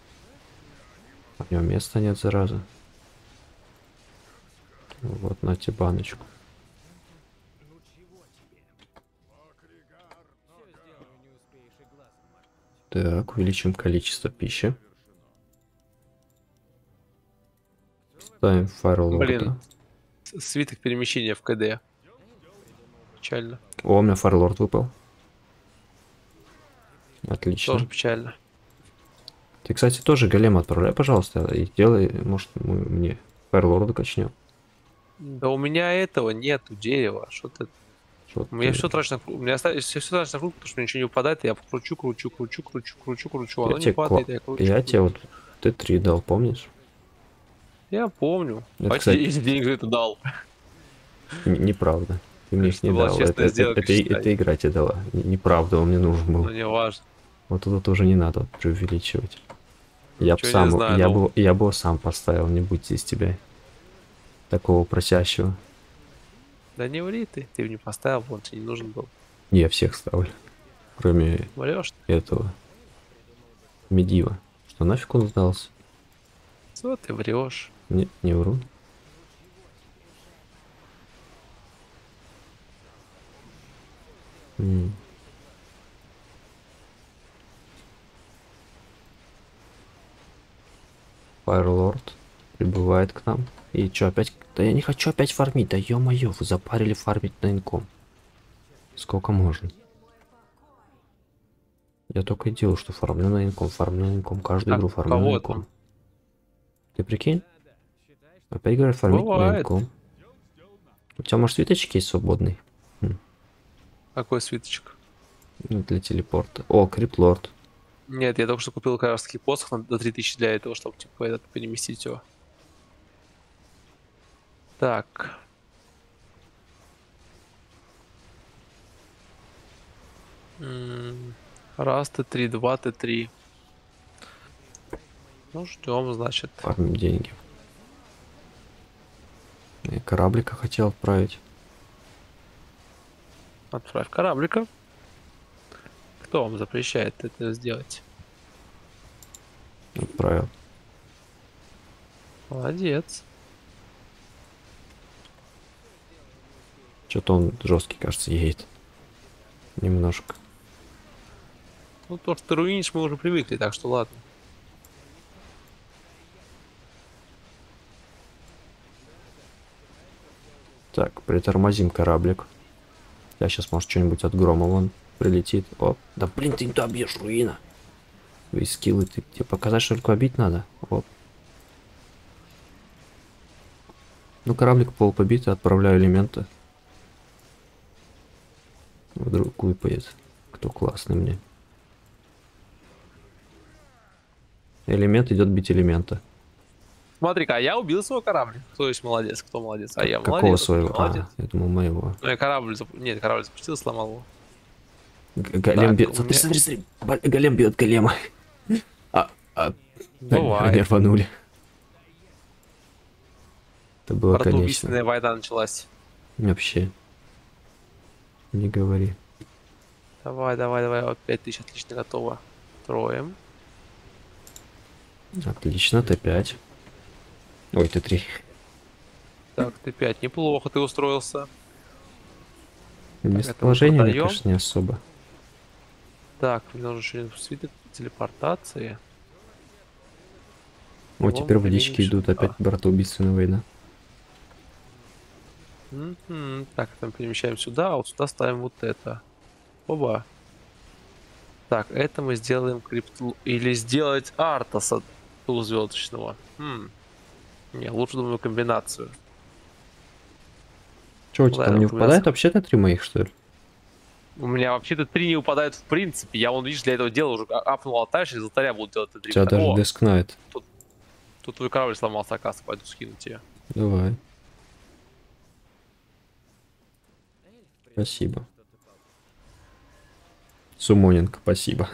А у него места нет, зараза. Вот, на тебе баночку. Так, увеличим количество пищи. Ставим файрлорда. Блин, с- свиток перемещения в КД. Печально. О, у меня файрлорд выпал. Отлично. Тоже печально. Ты, кстати, тоже голем отправляй, пожалуйста, и делай, может, мы мне файрлорда качнем. Да у меня этого нету дерева. Что ты? Что У меня ты- все трачу на круг. У меня осталось все, все трачу на круг, потому что мне ничего не выпадает. и Я кручу, кручу, кручу, кручу, кручу, кручу. Я Оно не тебе, падает, кла- я кручу. я кручу. тебе вот Т три дал, помнишь? Я помню. Это, А кстати- эти денег за это дал. Н- неправда. Ты мне их Это не была дал. честная Это, это, сделка, это, считай. это игра тебе дала. Н- Неправда, он мне нужен был. Ну не важно. Вот тут тоже не надо вот преувеличивать. Я бы Чё, не сам, знаю, я ну- бы, я бы его сам поставил, не будь здесь тебя. Такого просящего. Да не ври ты. Ты его не поставил, он тебе не нужен был. Я всех ставлю. Кроме Врешь? этого. Медива. Что нафиг он сдался? Что ты врешь? Не, не вру. М. Файрлорд прибывает к нам. И чё, опять? Да я не хочу опять фармить. Да ё-моё, вы запарили фармить на инком. Сколько можно? Я только и делаю, что фармлю на инком, фармлю на инком. Каждую Так, игру у фармлю на кого инком. там? Ты прикинь? Опять говорят фармить на Бывает. инком. У тебя, может, свиточек есть свободный? Какой свиточек? Ну, для телепорта. О, криплорд. Нет, я только что купил как раз таки посох на до три тысячи для этого, чтобы типа этот переместить его. Так. М, Раз, Т3, два, Т3. Ну, ждем, значит. Фармим деньги. Я кораблика хотел отправить. Отправь кораблика. Кто вам запрещает это сделать? Отправил. Молодец. Что-то он жесткий, кажется, едет. Немножко. Ну, то, что ты руинишь, мы уже привыкли, так что ладно. Так, притормозим кораблик. Я сейчас, может, что-нибудь от грома вон прилетит. Оп. Да блин, ты туда бьешь, руина. Твои скиллы, ты тебе показать, что только бить надо. Оп. Ну, кораблик пол побит, отправляю элементы. Вдруг выпадет. Кто классный мне. Элемент идет бить элемента. Смотри-ка, а я убил свой корабль. Кто есть молодец, кто молодец? А я Какого молодец. своего? Молодец. А, я думал моего. Ну, я корабль зап... Нет, корабль запустил, сломал его. Г- Голем Так, бьет. у Смотри, меня- смотри, смотри. Ба- Голем бьет голема. А, а, Бывает. они рванули. Это было конечно. Братоубийственная война началась. Вообще. Не говори. Давай, давай, давай. Вот пять тысяч отлично готово. Строим. Отлично, Т пять. Ой, Т три. Так, ты пять. Неплохо ты устроился. Местоположение, мне продаем. кажется, не особо. Так, мне нужен еще один свиток телепортации. О, Лом, теперь водички финиш. идут, опять А. братоубийственная война. Мгм. Так, там перемещаем сюда, а вот сюда ставим вот это. Оба. Так, это мы сделаем крипту. Или сделать Артаса полузвездочного. Хм. Не, лучше, думаю, комбинацию. Че, у тебя Да, там не например, выпадает вообще Т три моих, что ли? У меня вообще-то три не упадают в принципе. Я вон, видишь, для этого дела уже а- апнул алтарь, из алтаря буду делать У три. тебя даже О, Деск Найт. тут твой корабль сломался, оказывается, пойду скину тебе. Давай. Спасибо. Сумонинг, спасибо.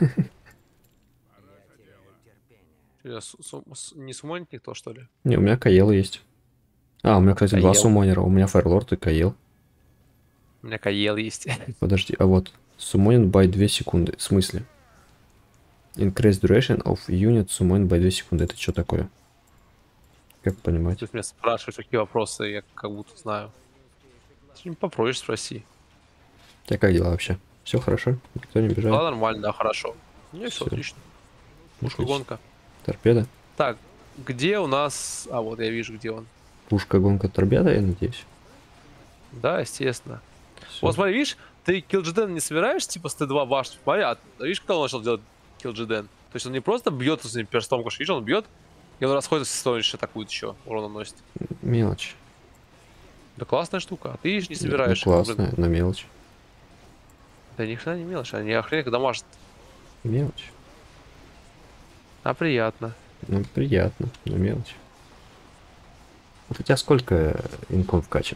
Че, су- су- с- Не сумонит никто, что ли? Не, у меня Каел есть. А, у меня, кстати, два Каел. сумонера. У меня Файрлорд и Каел. У меня Каел есть. Подожди, а вот. Сумонин by две секунды. В смысле? Increase duration of unit summon by две секунды. Это что такое? Как понимать? Ты меня спрашиваешь, какие вопросы, я как будто знаю. Ты попроще спроси. У тебя как дела вообще? Все хорошо? Никто не Да, бежал? нормально, да, хорошо. Не, все Всё. отлично. Пушка гонка. Торпеда? Так, где у нас... А, вот я вижу, где он. Пушка, гонка, торпеда, я надеюсь. Да, естественно. Всё. Вот смотри, видишь, ты Киллджиден не собираешь, типа, с Т два башню? Смотри, а видишь, когда он начал делать Киллджиден? То есть он не просто бьет с этим перстом, конечно, видишь, он бьет, и он расходит с еще атакует еще, урон наносит. Мелочь. Да классная штука, а ты видишь, не Ну, собираешь. классная, но мелочь. Да ни хрена не мелочь, они охренеть, когда мажут. Мелочь. А приятно. Ну, приятно, но мелочь. Вот у тебя сколько инком вкачан?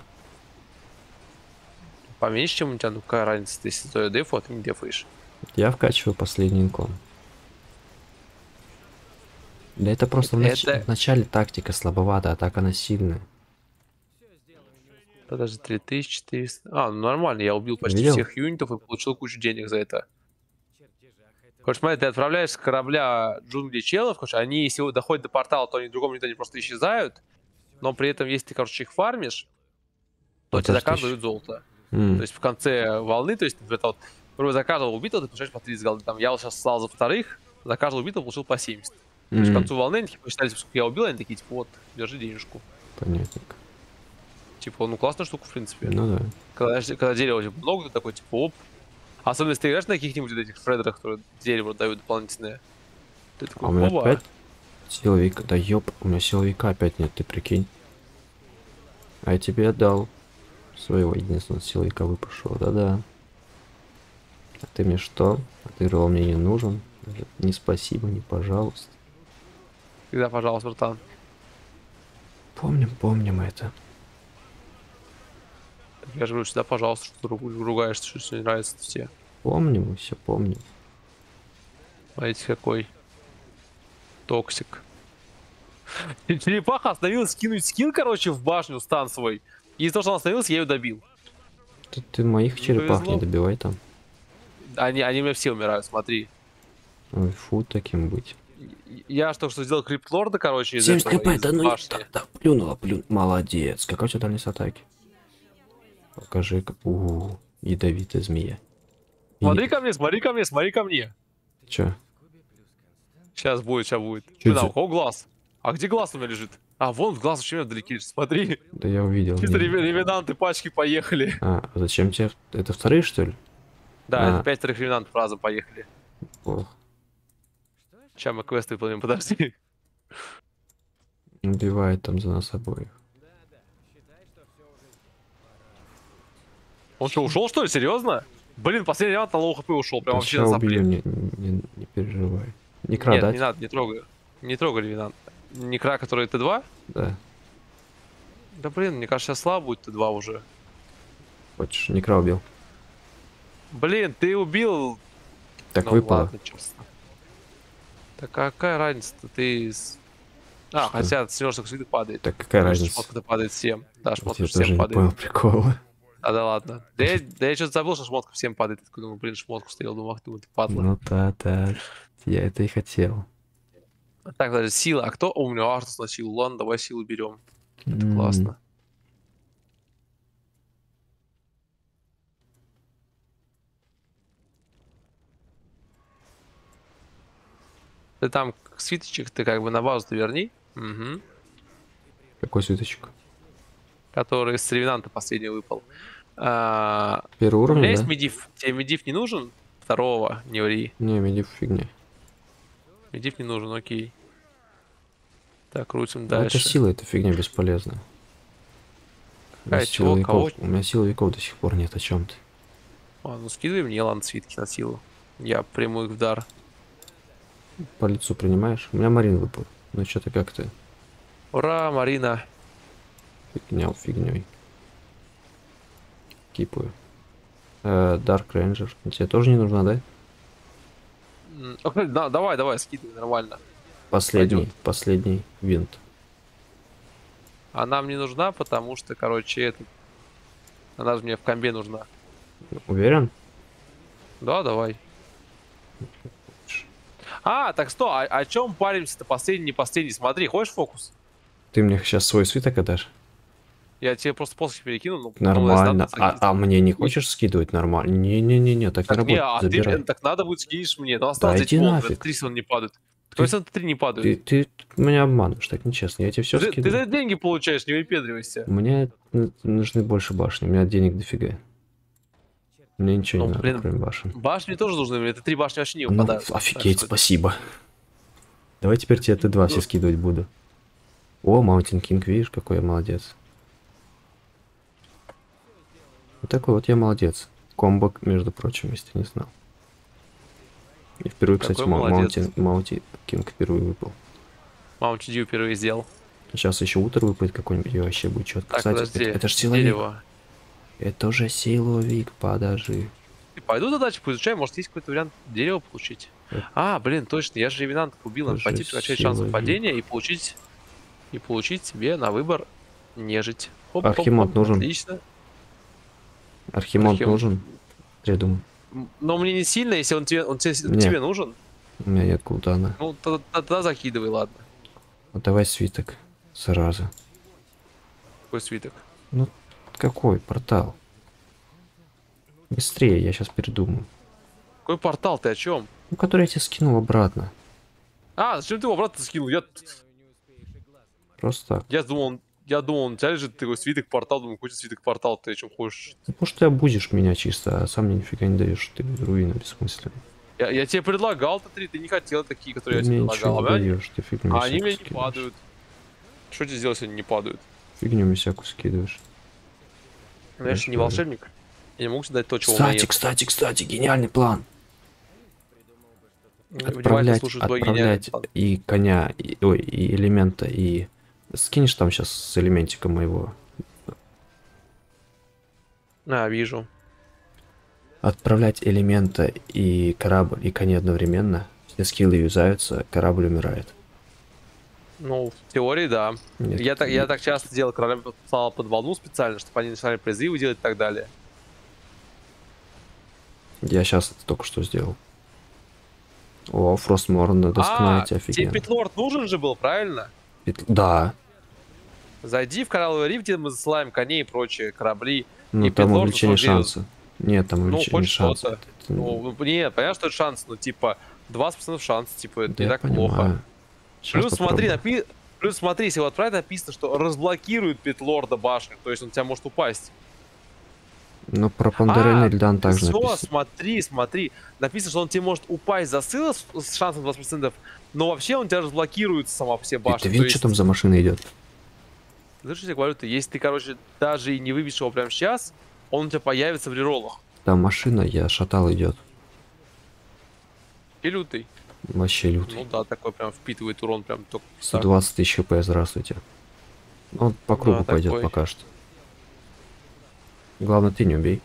Поменьше, чем у тебя, ну какая разница, ты если твой дефу, а ты не дефаешь. Я вкачиваю последний инком. Да это просто в, нач- Это- в начале тактика слабовата, а так она сильная. Подожди, три тысячи четыреста. А, ну нормально, я убил почти Видел? всех юнитов и получил кучу денег за это. Короче, смотри, ты отправляешь с корабля джунгли челов, короче, они, если доходят до портала, то они в другом юните они просто исчезают. Но при этом, если ты, короче, их фармишь, то тебе за Подожди, каждую щ- дают золото. М, То есть в конце волны, то есть, это вот, например, за каждого убитого ты получаешь по тридцать голды. Там, я вот сейчас слал за вторых, за каждого убитого получил по семьдесят. То есть к м, концу волны они такие посчитали, сколько я убил, они такие, типа, вот, держи денежку. понятненько. Типа, ну классная штука, в принципе. Ну да. Когда, когда дерева типа, много, ты такой, типа, оп. Особенно если ты играешь на каких-нибудь вот этих фредерах, которые дерево дают дополнительное. Ты такой, А у меня оба. опять силовик. Да ёп, у меня силовика опять нет, ты прикинь. А я тебе отдал своего единственного силовика выпавшего, да-да. А ты мне что? А ты говорил, мне не нужен. Говорит, не спасибо, не пожалуйста. Всегда, пожалуйста, братан. Помним, помним это. Я же говорю, всегда, пожалуйста, что ты ру- ругаешься, что тебе не нравится все. Помним, мы все помним. Смотрите, какой токсик. Черепаха остановилась скинуть скилл, короче, в башню, стан свой. И из-за того, что она остановилась, я ее добил. Ты, ты моих Не черепах повезло. не добивай там. Они, они у меня все умирают, смотри. Ой, фу, таким быть. Я что, что сделал криптлорда, короче, из семьдесят этого, хп, из да ну башни. да, да, плюнула, плюн. Молодец. Какая у тебя дальность атаки? Покажи, как... У, ядовитая змея. И- Смотри ко мне, смотри ко мне, смотри ко мне. Чё? Сейчас будет, сейчас будет. Чё Блин, а это? у кого глаз? А где глаз у меня лежит? А, вон в глаз очень вдалеке, смотри. Да я увидел. Чисто не- рев- ревенанты пачки поехали. А, зачем тебе? Это вторые, что ли? Да, это А. пять вторых ревенантов разом поехали. Ох, Сейчас мы квесты выполним, подожди. убивает там за нас обоих. Он что, ушел что ли? Серьезно? Блин, последний ревант на лоу хп ушел, прям Да вообще ща на убью, сопли. не, не, не переживай. Некра Нет, дать? не надо, не трогай. Не трогай ревенанта. Некра, который Т два? Да. Да блин, мне кажется, сейчас слабо будет Т два уже. Хочешь, некра убил. Блин, ты убил. Так Ну выпало. ладно, честно. Так какая разница-то? Ты... с- А, Что? хотя снежных свиток падает. Так какая Потому что разница? шмотка-то падает всем. Да, Вот шмотка я всем тоже не падает. понял прикола. А, да ладно. Да я, да я что-то забыл, что шмотка всем падает. Я такой думаю, блин, шмотку стоял, думаю, ах ты, вот ты падла. Ну да, да. Я это и хотел. Так, даже сила. А кто? О, у меня Артус на силу. Ладно, давай силу берем. Это М, классно. Ты там свиточек, ты как бы на базу-то верни. Угу. Какой свиточек? Который с ревенанта последний выпал. А, Первый у меня уровень, есть да? медив. Тебе медив не нужен? Второго, не ври. Не, медив фигня. Медив не нужен, окей. Так, крутим Ну, дальше. это сила, это фигня бесполезная. У меня Какая, чего, силовиков- кого? У меня силовиков до сих пор нет, о чем ты. А, ну скидывай мне, ладно, свитки на силу. Я приму их в дар. По лицу принимаешь? У меня Марин выпал. Ну что-то как-то Ура, Марина. фигня фигней. Кипаю. Э, Dark Ranger. Тебе тоже не нужна, да? М, о, кстати, да, давай, давай, скидывай, нормально. Последний, Пойдёт. последний винт. Она мне нужна, потому что, короче, это... Она же мне в комбе нужна. Уверен? Да, давай. А, так что, о, о чем паримся-то? Последний, не последний. Смотри, хочешь фокус? Ты мне сейчас свой свиток отдашь? Я тебе просто после перекину. Ну, ну, Нормально. если надо, А, а мне не хочешь скидывать нормально? Не-не-не-не, так, так, не не, работает. а ты, Забирай. мне- так надо будет скинешь мне. Ну, Да осталось иди здесь нафиг. три он не падают. То есть три не Ты, падают. ты меня обманываешь, так нечестно. Я тебе все Ты, ты скидываю. за это деньги получаешь, не выпендривайся. Мне н- нужны больше башни. У меня денег дофига. Мне ничего Ну, не надо, блин, кроме башен. Башни тоже нужны, мне это три башни вообще не Ну, выпадают. офигеть, Так что- спасибо. Давай теперь тебе Т два все Ну. скидывать буду. О, Маунтин Кинг, видишь, какой я молодец. Вот такой вот я молодец. Комбо, между прочим, если ты не знал. И впервые, кстати, Какой Ма- молодец. Маунтин, Маунтин Кинг впервые выпал. Маунти Дью впервые сделал. Сейчас еще утро выпадет какой-нибудь, и вообще будет четко. Так, Кстати, подожди. это, это же силовик. Дерево. Это же силовик, подожди. И пойду задачу поизучаю, может есть какой-то вариант дерева получить. Это- А, блин, точно, я же ревенант убил, надо Это пойти же прокачать шанс силовик. падения и получить и получить себе на выбор нежить. Хоп, хоп, Архимаг хоп, нужен? Отлично. Архимонт Архим- нужен? Я думаю, М, Но мне не сильно, если он тебе, он тебе, Не. тебе нужен, у меня нет кулдана. ну тогда, тогда закидывай, ладно. Вот давай свиток. Сразу. Какой свиток. Какой портал? Быстрее, я сейчас передумаю. Какой портал, ты о чем? Ну, который я тебе скинул обратно. А, зачем ты его обратно скинул? Я, Просто так. я думал, он, я думал, он у тебя лежит такой свиток портал, думаю, какой свиток портал, ты о чем хочешь? Ну, потому что ты обузишь меня чисто, а сам мне нифига не даешь. Ты руина бессмысленная. Я, я тебе предлагал Т три, ты не хотел такие, Ты которые я тебе мне предлагал. ничего А не они- даешь, ты фигню А они всякую мне не скидываешь. падают. Что тебе сделать, если они не падают? Фигню мне всякую скидываешь. Ну, я же не говорю. волшебник. Я не могу тебе дать то, чего у меня Кстати, нет. кстати, кстати, гениальный план. Внимательно Отправлять, слушаю твой гениальный отправлять план. и коня, и, ой, и элемента, и... Скинешь там сейчас с элементика моего. А, вижу. Отправлять элемента и корабль, и кони одновременно. Все скиллы юзаются, корабль умирает. Ну, в теории, да. Нет, Я так, я нет. так часто делал, короля послал под волну специально, чтобы они начинали призывы делать и так далее. Я сейчас это только что сделал. О, Фростморн надо А, скнать, тебе офигенно. Питлорд нужен же был, правильно? Пет- Да. Зайди в Коралловый риф, где мы засылаем коней и прочие корабли. Ну И там Питлорд увеличение на самом деле- шанса. Нет, там Ну, увеличение хоть шанса. что-то. Это- это- Ну, ну, нет, понятно, что это шанс, но типа двадцать процентов шанс, типа, это да не я так плохо. понимаю. Щас Плюс, смотри, попробую. напи... Плюс смотри, если вот правильно написано, что разблокирует Питлорда башню, то есть он у тебя может упасть. Ну, про Пандерен А, Ильдан также всё, написано. смотри, смотри. Написано, что он тебе может упасть за сила с, с шансом двадцать процентов, но вообще он тебя разблокирует сама все башни. Ты видишь, есть... что там за машина идет? Знаешь, что я говорю, ты, если ты, короче, даже и не выбьешь его прямо сейчас, он у тебя появится в рероллах. Там машина, я шатал идет. И лютый. Вообще лютый. Ну да, такой прям впитывает урон прям только. сто двадцать тысяч хп, здравствуйте. Он по кругу Да, пойдет такой. пока что. Главное, ты не убей.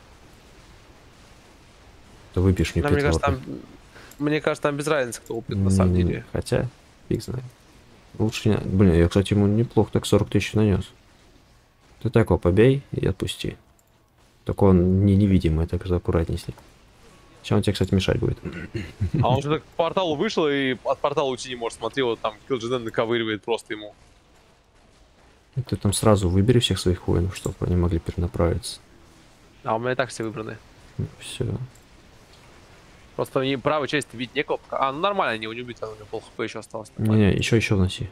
Ты выбьешь мне Да, мне кажется, Питлорда. там, мне кажется, там без разницы, кто убьет, на самом деле. Хотя, фиг знает. Лучше не... Блин, я, кстати, ему неплохо так сорок тысяч нанес. Ты так его побей и отпусти. Так он не невидимый, так аккуратней с ним. Сейчас он тебе, кстати, мешать будет. А он же к порталу вышел и от портала уйти не может. Смотри, вот там Киллджинен наковыривает просто ему. Ты там сразу выбери всех своих воинов, чтобы они могли перенаправиться. А у меня и так все выбраны. Все. Просто мне правой части видеть некого. А, ну нормально, не, у него убить, а у него пол хп еще осталось. Не-не, еще еще вноси.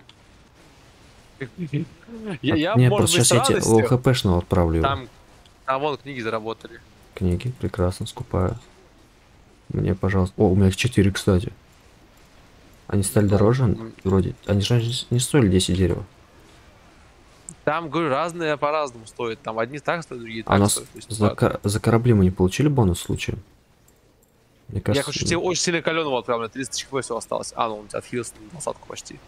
Я, А, я нет, может просто быть, с сейчас я тебе радостью. ЛХПшного отправлю. его. Там, там вон книги заработали. Книги, прекрасно, скупаю. Мне, пожалуйста. О, у меня их четыре, кстати. Они стали дороже? Вроде. Они же не стоили десять дерева. Там, говорю, разные по-разному стоят. Там одни так стоят, другие А так у нас стоят. То есть, за, да. ка- за корабли мы не получили бонус случаем? Мне Я кажется, хочу тебе очень сильно каленого отправлю, тридцать тысяч хп все осталось. А, ну он у тебя отхилился на двадцатку почти.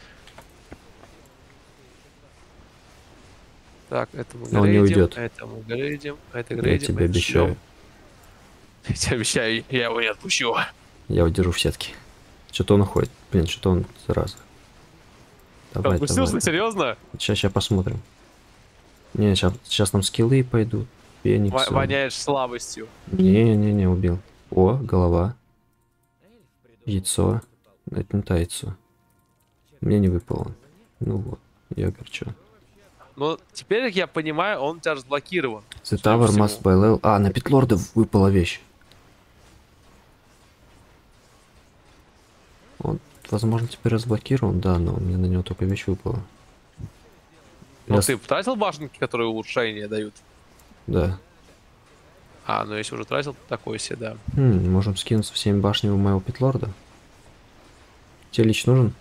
Так, это мы Но он не грейдим, уйдет. это мы грейдим, это я грейдим. тебе это обещаю. шлем. Я тебе обещаю, я его не отпущу. Я удержу в сетке. Что-то он уходит. Блин, что-то он, зараза. Давай, Отпустился, давай. серьезно? Сейчас, сейчас посмотрим. Не, сейчас, сейчас нам скиллы пойдут. Феникс. Во- Воняешь слабостью. Не-не-не, убил. О, голова. Яйцо. Это не та яйцо. Мне не выпало. Ну вот, я огорчу. Но теперь, как я понимаю, он у тебя разблокирован. The судя по Tower всему. must by level... А, на Питлорда выпала вещь. Он, возможно, теперь разблокирован, да, но мне на него только вещь выпала. Ну Я ты с- потратил башенки, которые улучшения дают? Да. А, ну если уже тратил, то такой себе, да. Хм, можем скинуться всеми башнями у моего Питлорда. Тебе лич нужен?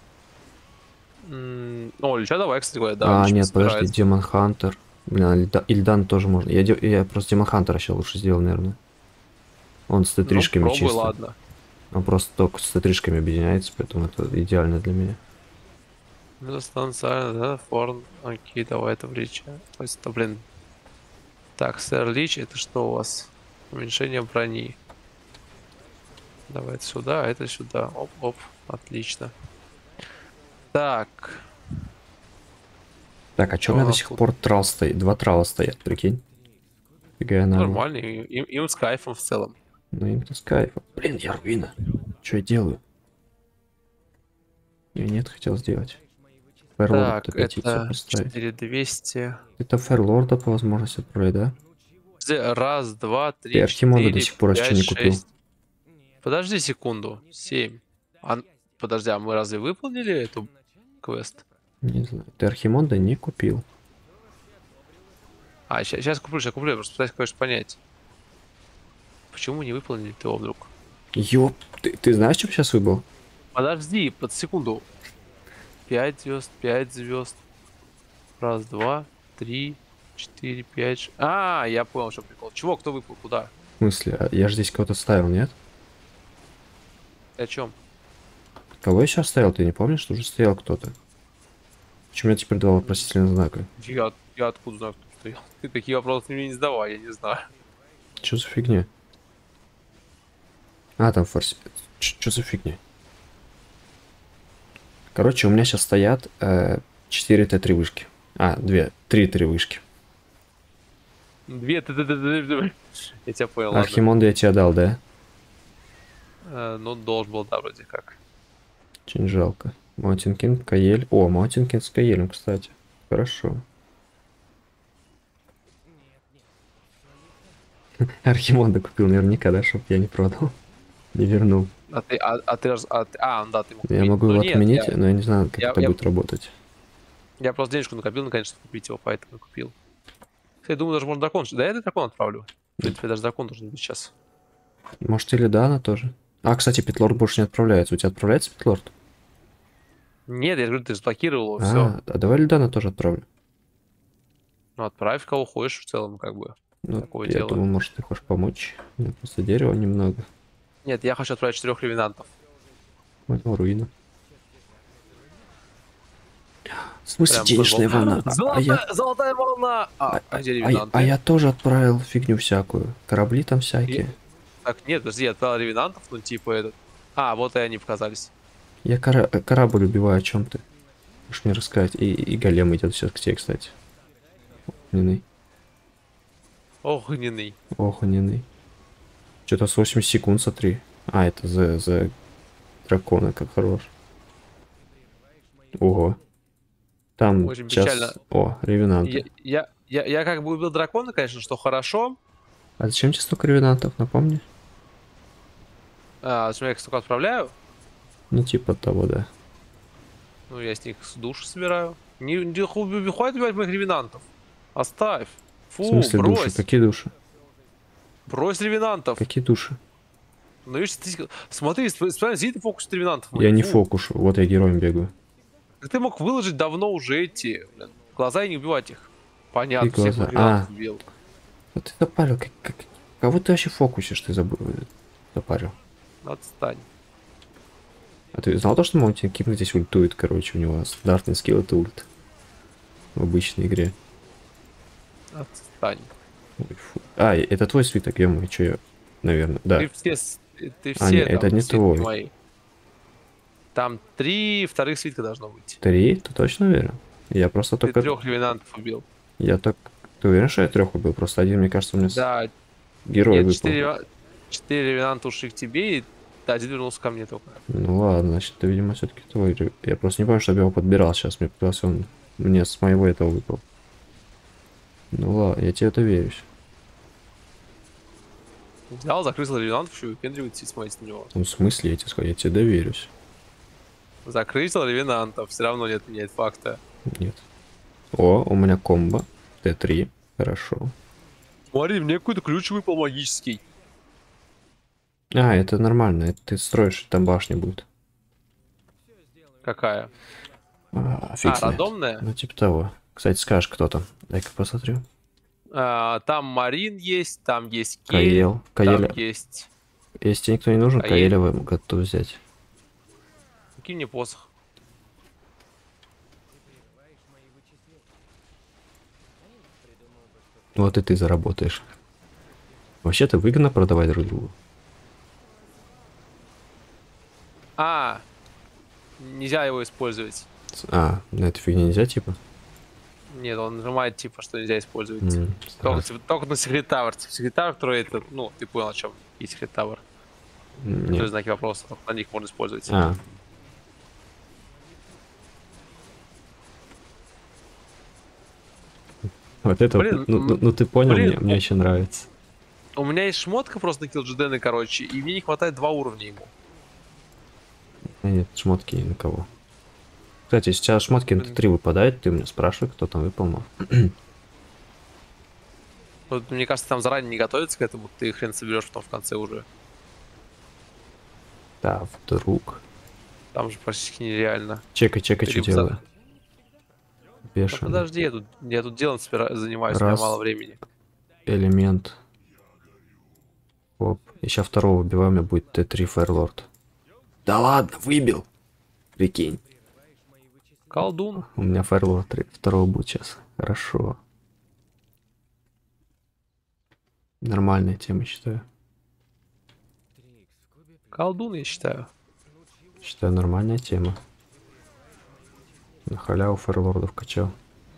М, О, Лича давай, кстати говоря, да. а, Лич нет, подожди, собирается. Демон Хантер. Блин, а Ильда- Ильдан тоже можно. Я, де- я просто Демон Хантера сейчас лучше сделал, наверное. Он с Ну, тетришками пробуй, чисто. ладно. Он просто только с тетришками объединяется, поэтому это идеально для меня. Станция, да, Форн. Окей, давай это в Лича. То есть это, блин. Так, сэр Лич, это что у вас? Уменьшение брони. Давай это сюда, а это сюда. Оп-оп, отлично. Так, Так, а чё Что у меня у до нас сих тут? пор трал стоит? Два трала стоят, прикинь. Фига я на- нормально, и- им, им с кайфом в целом. Ну им-то с кайфом. Блин, я руина. Что я делаю? Я нет, хотел сделать. Фэрлорд Так, петицию это поставить. четыре двести. Это Фэрлорда по возможности отправить, да? Подожди, раз, два, три, Ты Архимонда четыре, до сих пор еще пять, не купил. шесть. Подожди секунду. Семь. А, подожди, а мы разве выполнили эту квест? Не знаю. Ты Архимонда не купил. А, сейчас куплю, сейчас куплю, я просто пытаюсь кое-что понять. Почему не выполнили ты его вдруг? Ёп, ты, ты знаешь, что сейчас выбыл? Подожди, под секунду. Пять звезд, пять звезд. Раз, два, три, четыре, пять. ш- А, я понял, что прикол. Чего, кто выпал, куда? В смысле? А я же здесь кого-то ставил, нет? Ты о чем? Кого я сейчас ставил? Ты не помнишь, что уже стоял кто-то? Почему я теперь два вопросительных знака? Я, я откуда знаю, кто стоял? Ты такие вопросы мне не задавай, я не знаю. Что за фигня? А, там форс... Что за фигня? Короче, у меня сейчас стоят четыре Т три вышки. А, две, три три вышки. Две, ты, ты, ты, ты, ты. Я тебя понял, ладно. Архимонда я тебе дал, да? Э, ну, должен был, да, вроде как. Очень жалко. Маутинкин, Каель. О, Маутинкин с Каелем, кстати. Хорошо. Архимонда купил наверняка, да, чтоб я не продал. Не вернул. А ты, а, а ты, раз- а, ты- а, ну да, ты мог Я отменить. могу Ну его нет, отменить, я- но я не знаю, как я- это я- будет работать. Я просто денежку накопил, наконец-то купить его, поэтому купил. Я думаю, даже можно дракон. Да я этот дракон отправлю. В принципе, даже дракон должен быть сейчас. Может, или Дана тоже. А, кстати, Петлорд больше не отправляется. У тебя отправляется Петлорд? Нет, я говорю, ты заблокировал его, А, все. а давай Лидана тоже отправлю. Ну, отправь кого хочешь в целом, как бы. Ну, Такое я дело. думаю, может, ты хочешь помочь. У меня просто дерева немного. Нет, я хочу отправить четырех ревенантов. Вот руина. В смысле, Прям денежная позвал. волна? А, а Золотая, я, золотая волна! А, а, а где а я- ревенанты? а я тоже отправил фигню всякую. Корабли там И- всякие. Так, нет, подожди, я отправил ревенантов, ну типа этот. А, вот и они показались. Я кора корабль убиваю, о чем ты? Можешь мне рассказать? И, и голем идет сейчас к тебе, кстати. Огненный. Огненный. Огненный. Что-то с восемьдесят секунд, смотри. А, это за, за дракона, как хорош. Ого. Там Очень сейчас... печально. О, ревенанты. Я, я, я, я как бы убил дракона, конечно, что хорошо. А зачем тебе столько ревенантов, напомни? А, зачем я их столько отправляю? Ну, типа того, да. Ну, я с них души собираю. Не, не ху- хватит убивать моих ревенантов. Оставь. В Фу, смысле брось. души? Какие души? Брось ревенантов. Какие души? Ну, видишь, ты... смотри, специально сидит и фокусит ревенантов. Я не Фу. фокушу. Вот я героем бегаю. Как ты мог выложить давно уже эти, блин, глаза и не убивать их? Понятно, И всех глаза. моих ревенантов А. убил. Вот ты запарил. Как, как... Кого ты вообще фокусишь? Ты забыл. Запарил. Отстань. А ты знал то, что Маунтин Кинг здесь ультует, короче, у него стандартный скилл это ульт. В обычной игре. Отстань. Ой, фу. А, это твой свиток, ё что я, наверное, да. Ты все, с- ты все А, не, там, это не свитки твой. мои. Там три вторых свитка должно быть. Три? Ты точно уверен? Я просто Ты только... трех ревенантов убил. Я так... Ты уверен, что я трех убил? Просто один, мне кажется, у меня с- Да, герой нет, выпал. четыре, рeva- четыре ревенанта ушли к тебе, и один вернулся ко мне только. Ну ладно, значит, ты, видимо, все-таки твой. ре- Я просто не помню, чтобы я его подбирал сейчас. Мне показалось, он мне с моего этого выпал. Ну ладно, я тебе это верюсь. Взял, закрыл ревенантов, еще выпендривается и смотрите на него. Ну, в смысле, я тебе сказал, я тебе доверюсь. Закрытил ревенантов, все равно нет меняет факта. Нет. О, у меня комбо. Т три. Хорошо. Смотри, мне какой-то ключ выпал магический. А, это нормально. Это ты строишь, там башня будет. Какая? А, А, фиг знает. рандомная? Ну, типа того. Кстати, скажешь, кто там. Дай-ка посмотрю. А, там Марин есть, там есть Кель, Каел. там Каеля. есть... Если тебе никто не нужен, Каель. Каеля вы готовы взять. Какие мне посох? Вот и ты заработаешь. Вообще-то выгодно продавать друг другу. А, нельзя его использовать. А, на эту фигню нельзя, типа? Нет, он нажимает, типа, что нельзя использовать. М, Только, странно. типа, только на Secret Tower. Типа, Secret Tower, который это, ну, ты понял, о чем и Secret Tower. М, Которые Нет. знаки вопроса, только на них можно использовать. А. Вот это, Блин, вот, ну, ну, м, ну ты понял, блин, мне, мне о- очень нравится. У меня есть шмотка просто на Килджидены, короче, и мне не хватает два уровня ему. А нет, шмотки ни на кого. Кстати, если у тебя шмотки на Т три выпадают, ты меня спрашивай, кто там выпал, но. Вот, мне кажется, там заранее не готовится к этому, ты хрен соберешь потом в конце уже. Да, вдруг. Там же практически нереально. Чекай, чекай, Ты что либо за- делаю. Да Бешеный. подожди, я тут, я тут делом спира- занимаюсь, у Раз. меня мало времени. Элемент. Оп. Еще второго убиваем, у меня будет Т три Фэрлорд. Да ладно, выбил. Прикинь. Колдун. У меня Фэрлорд три- второго будет сейчас. Хорошо. Нормальная тема, считаю. Колдун, я считаю. Считаю, нормальная тема. На халяву Фэрлордов качал.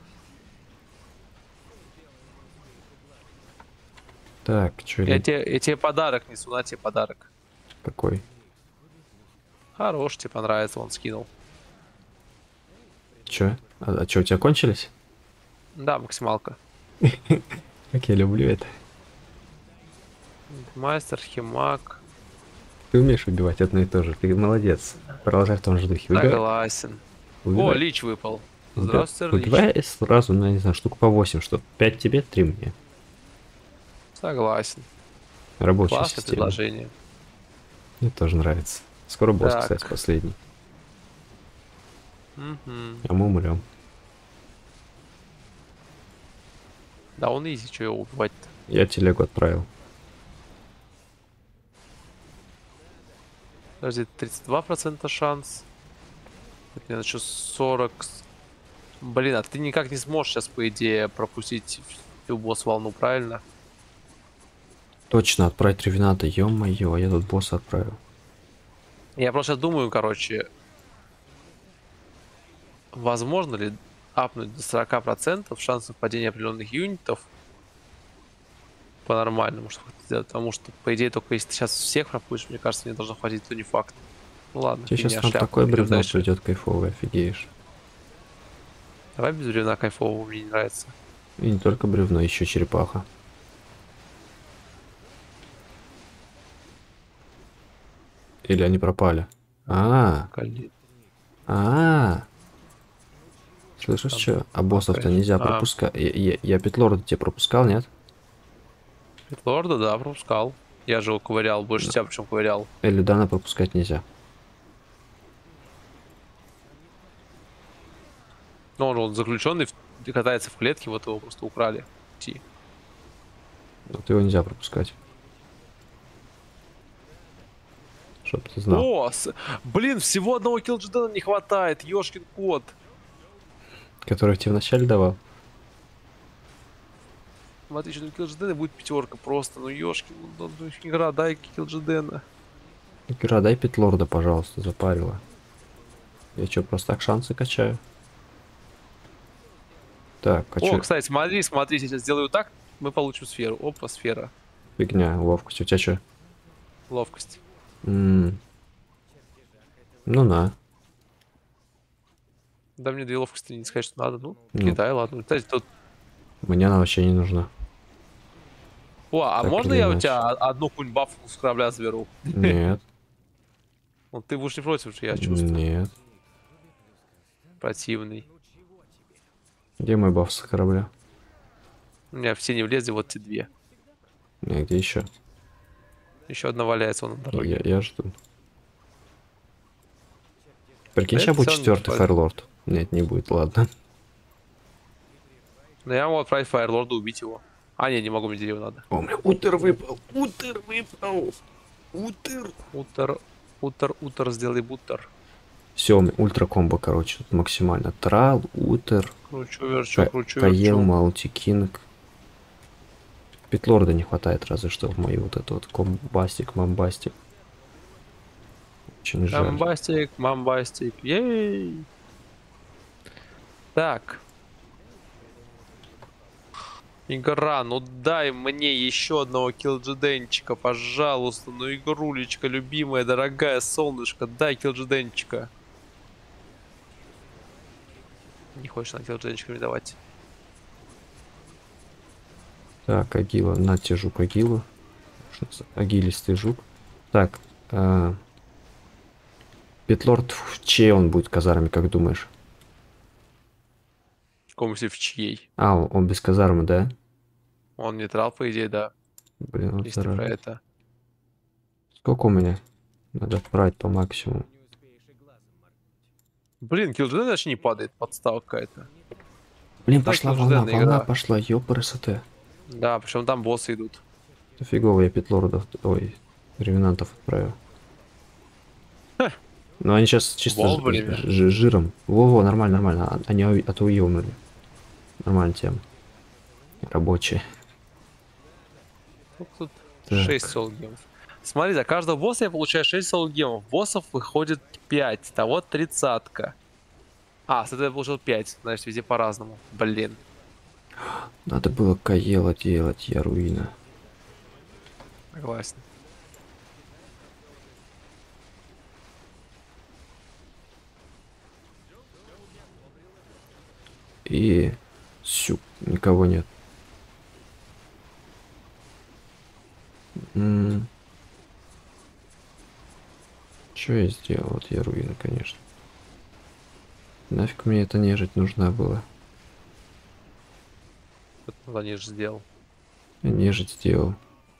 Так, что Я ли? тебе, я тебе подарок несу, на тебе подарок. Какой? Хорош, тебе понравится, он скинул. Чё? А, а чё, у тебя кончились? Да, максималка. Как я люблю это. Мастер, химак. Ты умеешь убивать одно и то же. Ты молодец. Продолжай в том же духе. Выбирай. Согласен. О, Выбирай. лич выпал. Здравствуйте, Ну, Лич. давай сразу, ну, я не знаю, штук по восемь, что пять тебе, три мне. Согласен. Рабочая Классное система. предложение. Мне тоже нравится. Скоро босс, кстати, Так. последний. Мгм. А мы умрем. Да он изи, что его убивать-то? Я телегу отправил. Подожди, тридцать два процента шанс. Так, мне надо еще сорок. с- Блин, а ты никак не сможешь сейчас, по идее, пропустить всю босс-волну, правильно? Точно, отправить ревената, ё-моё, а я тут босса отправил. Я просто думаю, короче, возможно ли апнуть до сорока процентов шансов падения определенных юнитов по-нормальному, что хоть сделать, потому что, по идее, только если ты сейчас всех пропустишь, мне кажется, мне должно хватить, то не факт. Ну ладно, Тебе сейчас фигня, там шляпа, такое идем бревно дальше. придет кайфовое, офигеешь. Давай без бревна кайфового, мне не нравится. И не только бревно, еще черепаха. Или они пропали? А, Кали- а, слышишь, там, что? А а, боссов-то конечно. нельзя А, пропускать. Я, я, я Петлорда тебе пропускал, нет? Лорда, да, пропускал. Я же его ковырял, больше тебя причем ковырял. Элидана пропускать нельзя. Но он, он заключенный, в- катается в клетке, вот его просто украли. Ти. Вот его нельзя пропускать. Чтоб ты знал. О, с- блин, всего одного киллджедена не хватает, ёшкин кот. Который тебе вначале давал. Смотри, еще киллджедена будет пятерка просто, ну ёшкин, ну, ну, игра, дай киллджедена. Игра, дай Петлорда, пожалуйста, запарила. Я что, просто так шансы качаю? Так, а О, чё? кстати, смотри, смотри, сейчас сделаю так, мы получим сферу. Опа, сфера. Фигня, ловкость. У тебя что? Ловкость. Ну на. Да мне две ловкости не сказать, что надо. Ну, Ну. кидай, ладно. Кстати, тут... Мне она вообще не нужна. О, а Так можно или я у иначе. тебя одну какую-нибудь бафу с корабля заберу? Нет, Ну, ты будешь не против, что я чувствую. нет. Противный. Где мой баф с корабля? У меня все не влезли, вот те две. Не, где еще? Еще одна валяется вон на дороге. Я, я жду. Прикинь, Да сейчас это будет всё равно не четвертый хватит. Файрлорд. Нет, не будет, ладно. Но я могу отправить Файрлорда, убить его. А, не, не могу, мне дерево надо. О, у меня утер выпал. Утер выпал. Утер. Утер, утер, утер, сделай бутер. Все, у меня ультра комбо, короче, тут максимально. Трал, утер, Кручу, верчу, Ка- кручу, Каел, верчу. Маунти Кинг. Петлорда не хватает, разве что в мою вот эту вот комбастик, мамбастик. Очень жаль. Мамбастик, мамбастик, ей. Так. Игра, ну дай мне еще одного киллджеденчика, пожалуйста. Ну, игрулечка, любимая, дорогая, солнышко, дай киллджеденчика. Не хочешь на киллджеденчика мне давать. Так, Агила, на тебе жук Агилу. Агилистый жук. Так, а... Петлорд, в чьей он будет казарме, как думаешь? В комнате в чьей? А, он, он без казармы, да? Он нейтрал, по идее, да. Блин, вот Если ты про зараза. это. Сколько у меня? Надо отправить по максимуму. Блин, киллджеден даже не падает, подстава какая-то. Блин, Да, пошла Киллджедена волна, волна игра. пошла, ёпрст. Да, причем там боссы идут. Фигово я Петлордов, ой, ревенантов отправил. Ха. Но они сейчас чисто ж- Вовремя. ж- жиром. Во-во, нормально, нормально. А- Они о- от УИ умерли. Нормальная тема. Рабочие. Сколько тут? Так. шесть соло-гемов. Смотри, за каждого босса я получаю шесть соло-гемов. Боссов выходит пять. Того тридцатка. А, с этого я получил пять. Значит, везде по-разному. Блин. Надо было Каела делать, я руина. Согласен. И... Сюк, никого нет. М. Что я сделал? Вот я руина, конечно. Нафиг мне эта нежить нужна была. Это они же сделал. Я нежить сделал.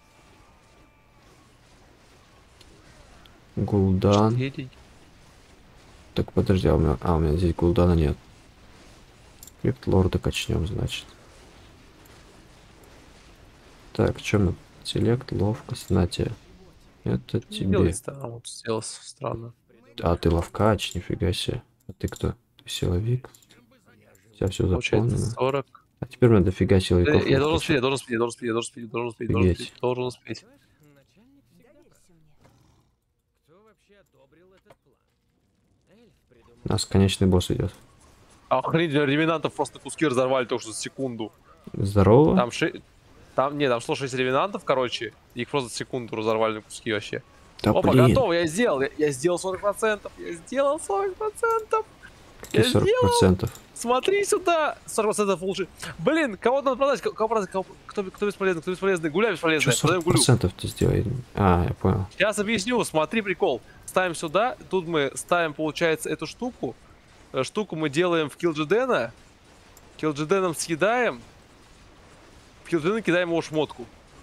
Гул'дан. Четыре. Так, подожди, а у меня, а, у меня здесь Гул'дана нет. Крипт лорда качнем, значит. Так, что мы? Интеллект, ловкость, на тебе. Это тебе. Делается, а вот сделал странно. А, ты ловкач, нифига себе. А ты кто? Ты силовик? У тебя все Получается заполнено. сорок. А теперь у меня дофига Я, силовиков. я должен успеть, я должен успеть, я должен успеть, я должен успеть, я должен успеть, должен Офигеть. успеть, должен успеть. У нас конечный босс идет. Охренеть, ревенантов просто куски разорвали только что за секунду. Здорово. Там шесть... Там, не, там шло шесть ревенантов, короче. Их просто за секунду разорвали на куски вообще. Да Опа, блин. готово, я сделал. Я, я сделал сорок процентов. Я сделал сорок процентов. Какие Я сорок процентов? Смотри сюда. сорок процентов лучше. Блин, кого надо продать? Кого продать? Кого... Кто, кто бесполезный? Кто бесполезный? Гуля бесполезный. Что сорок процентов ты сделай? А, я понял. Сейчас объясню. Смотри, прикол. Ставим сюда. Тут мы ставим, получается, эту штуку. Э, Штуку мы делаем в Килджидена. Килджиденом съедаем. В Килджидена кидаем его шмотку.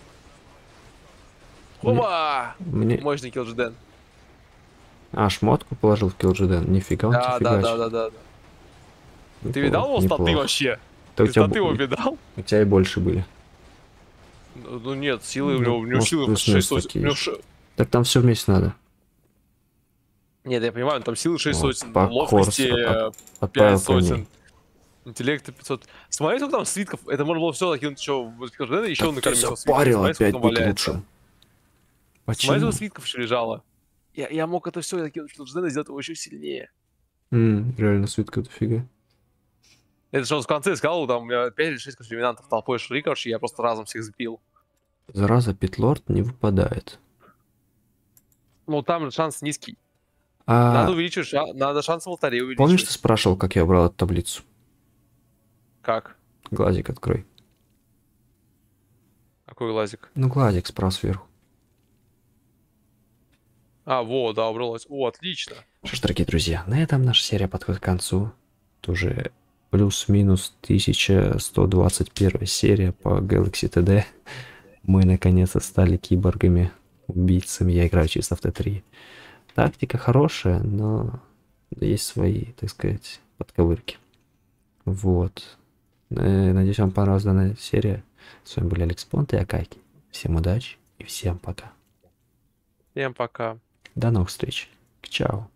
Опа! Мне... Мощный Килджиден. А, шмотку положил в Килджиден. Нифига он Да, тебе да, фигачит. да, да, да. Ты Неплохо, видал его статы неплохо. вообще? Да у Ты тебя, статы его б- видал? у тебя и больше были. Ну ну нет, силы у Ну, него, у него может, силы плюс-минус шесть сотен. такие у него же. ше- Так там все вместе надо. Нет, я понимаю, там силы шесть Вот, сотен, по ловкости Корсу э, от- отправил пять ко мне. сотен, интеллекта пятьсот. Смотри, сколько там свитков. Это можно было все закинуть еще в Килджидена, еще Так ты накормить его запарил свитков. Смотри, опять сколько быть валяется. лучшим. Смотри, Почему? сколько свитков еще лежало. Я, я мог это все закинуть в Килджидена и сделать его еще сильнее. М, реально свитка дофига. Это что он в конце сказал, там у меня пять или шесть ревенантов толпой шли, короче, я просто разом всех сбил. Зараза, Питлорд не выпадает. Ну там шанс низкий. Надо А увеличивать, ша- надо шанс в алтаре увеличивать. помнишь, ты спрашивал, как я брал эту таблицу? Как? Глазик открой. Какой глазик? Ну, глазик справа сверху. А, вот, да, убралось. О, отлично. Что ж, дорогие друзья, на этом наша серия подходит к концу. Это уже плюс-минус тысяча сто двадцать первая серия по Galaxy ти ди. Мы наконец-то стали киборгами, убийцами. Я играю чисто в Т три. Тактика хорошая, но есть свои, так сказать, подковырки. Вот. Э, Надеюсь, вам понравилась данная серия. С вами были Алекс Понт и Акаки. Всем удачи и всем пока. Всем пока. До новых встреч. Чао.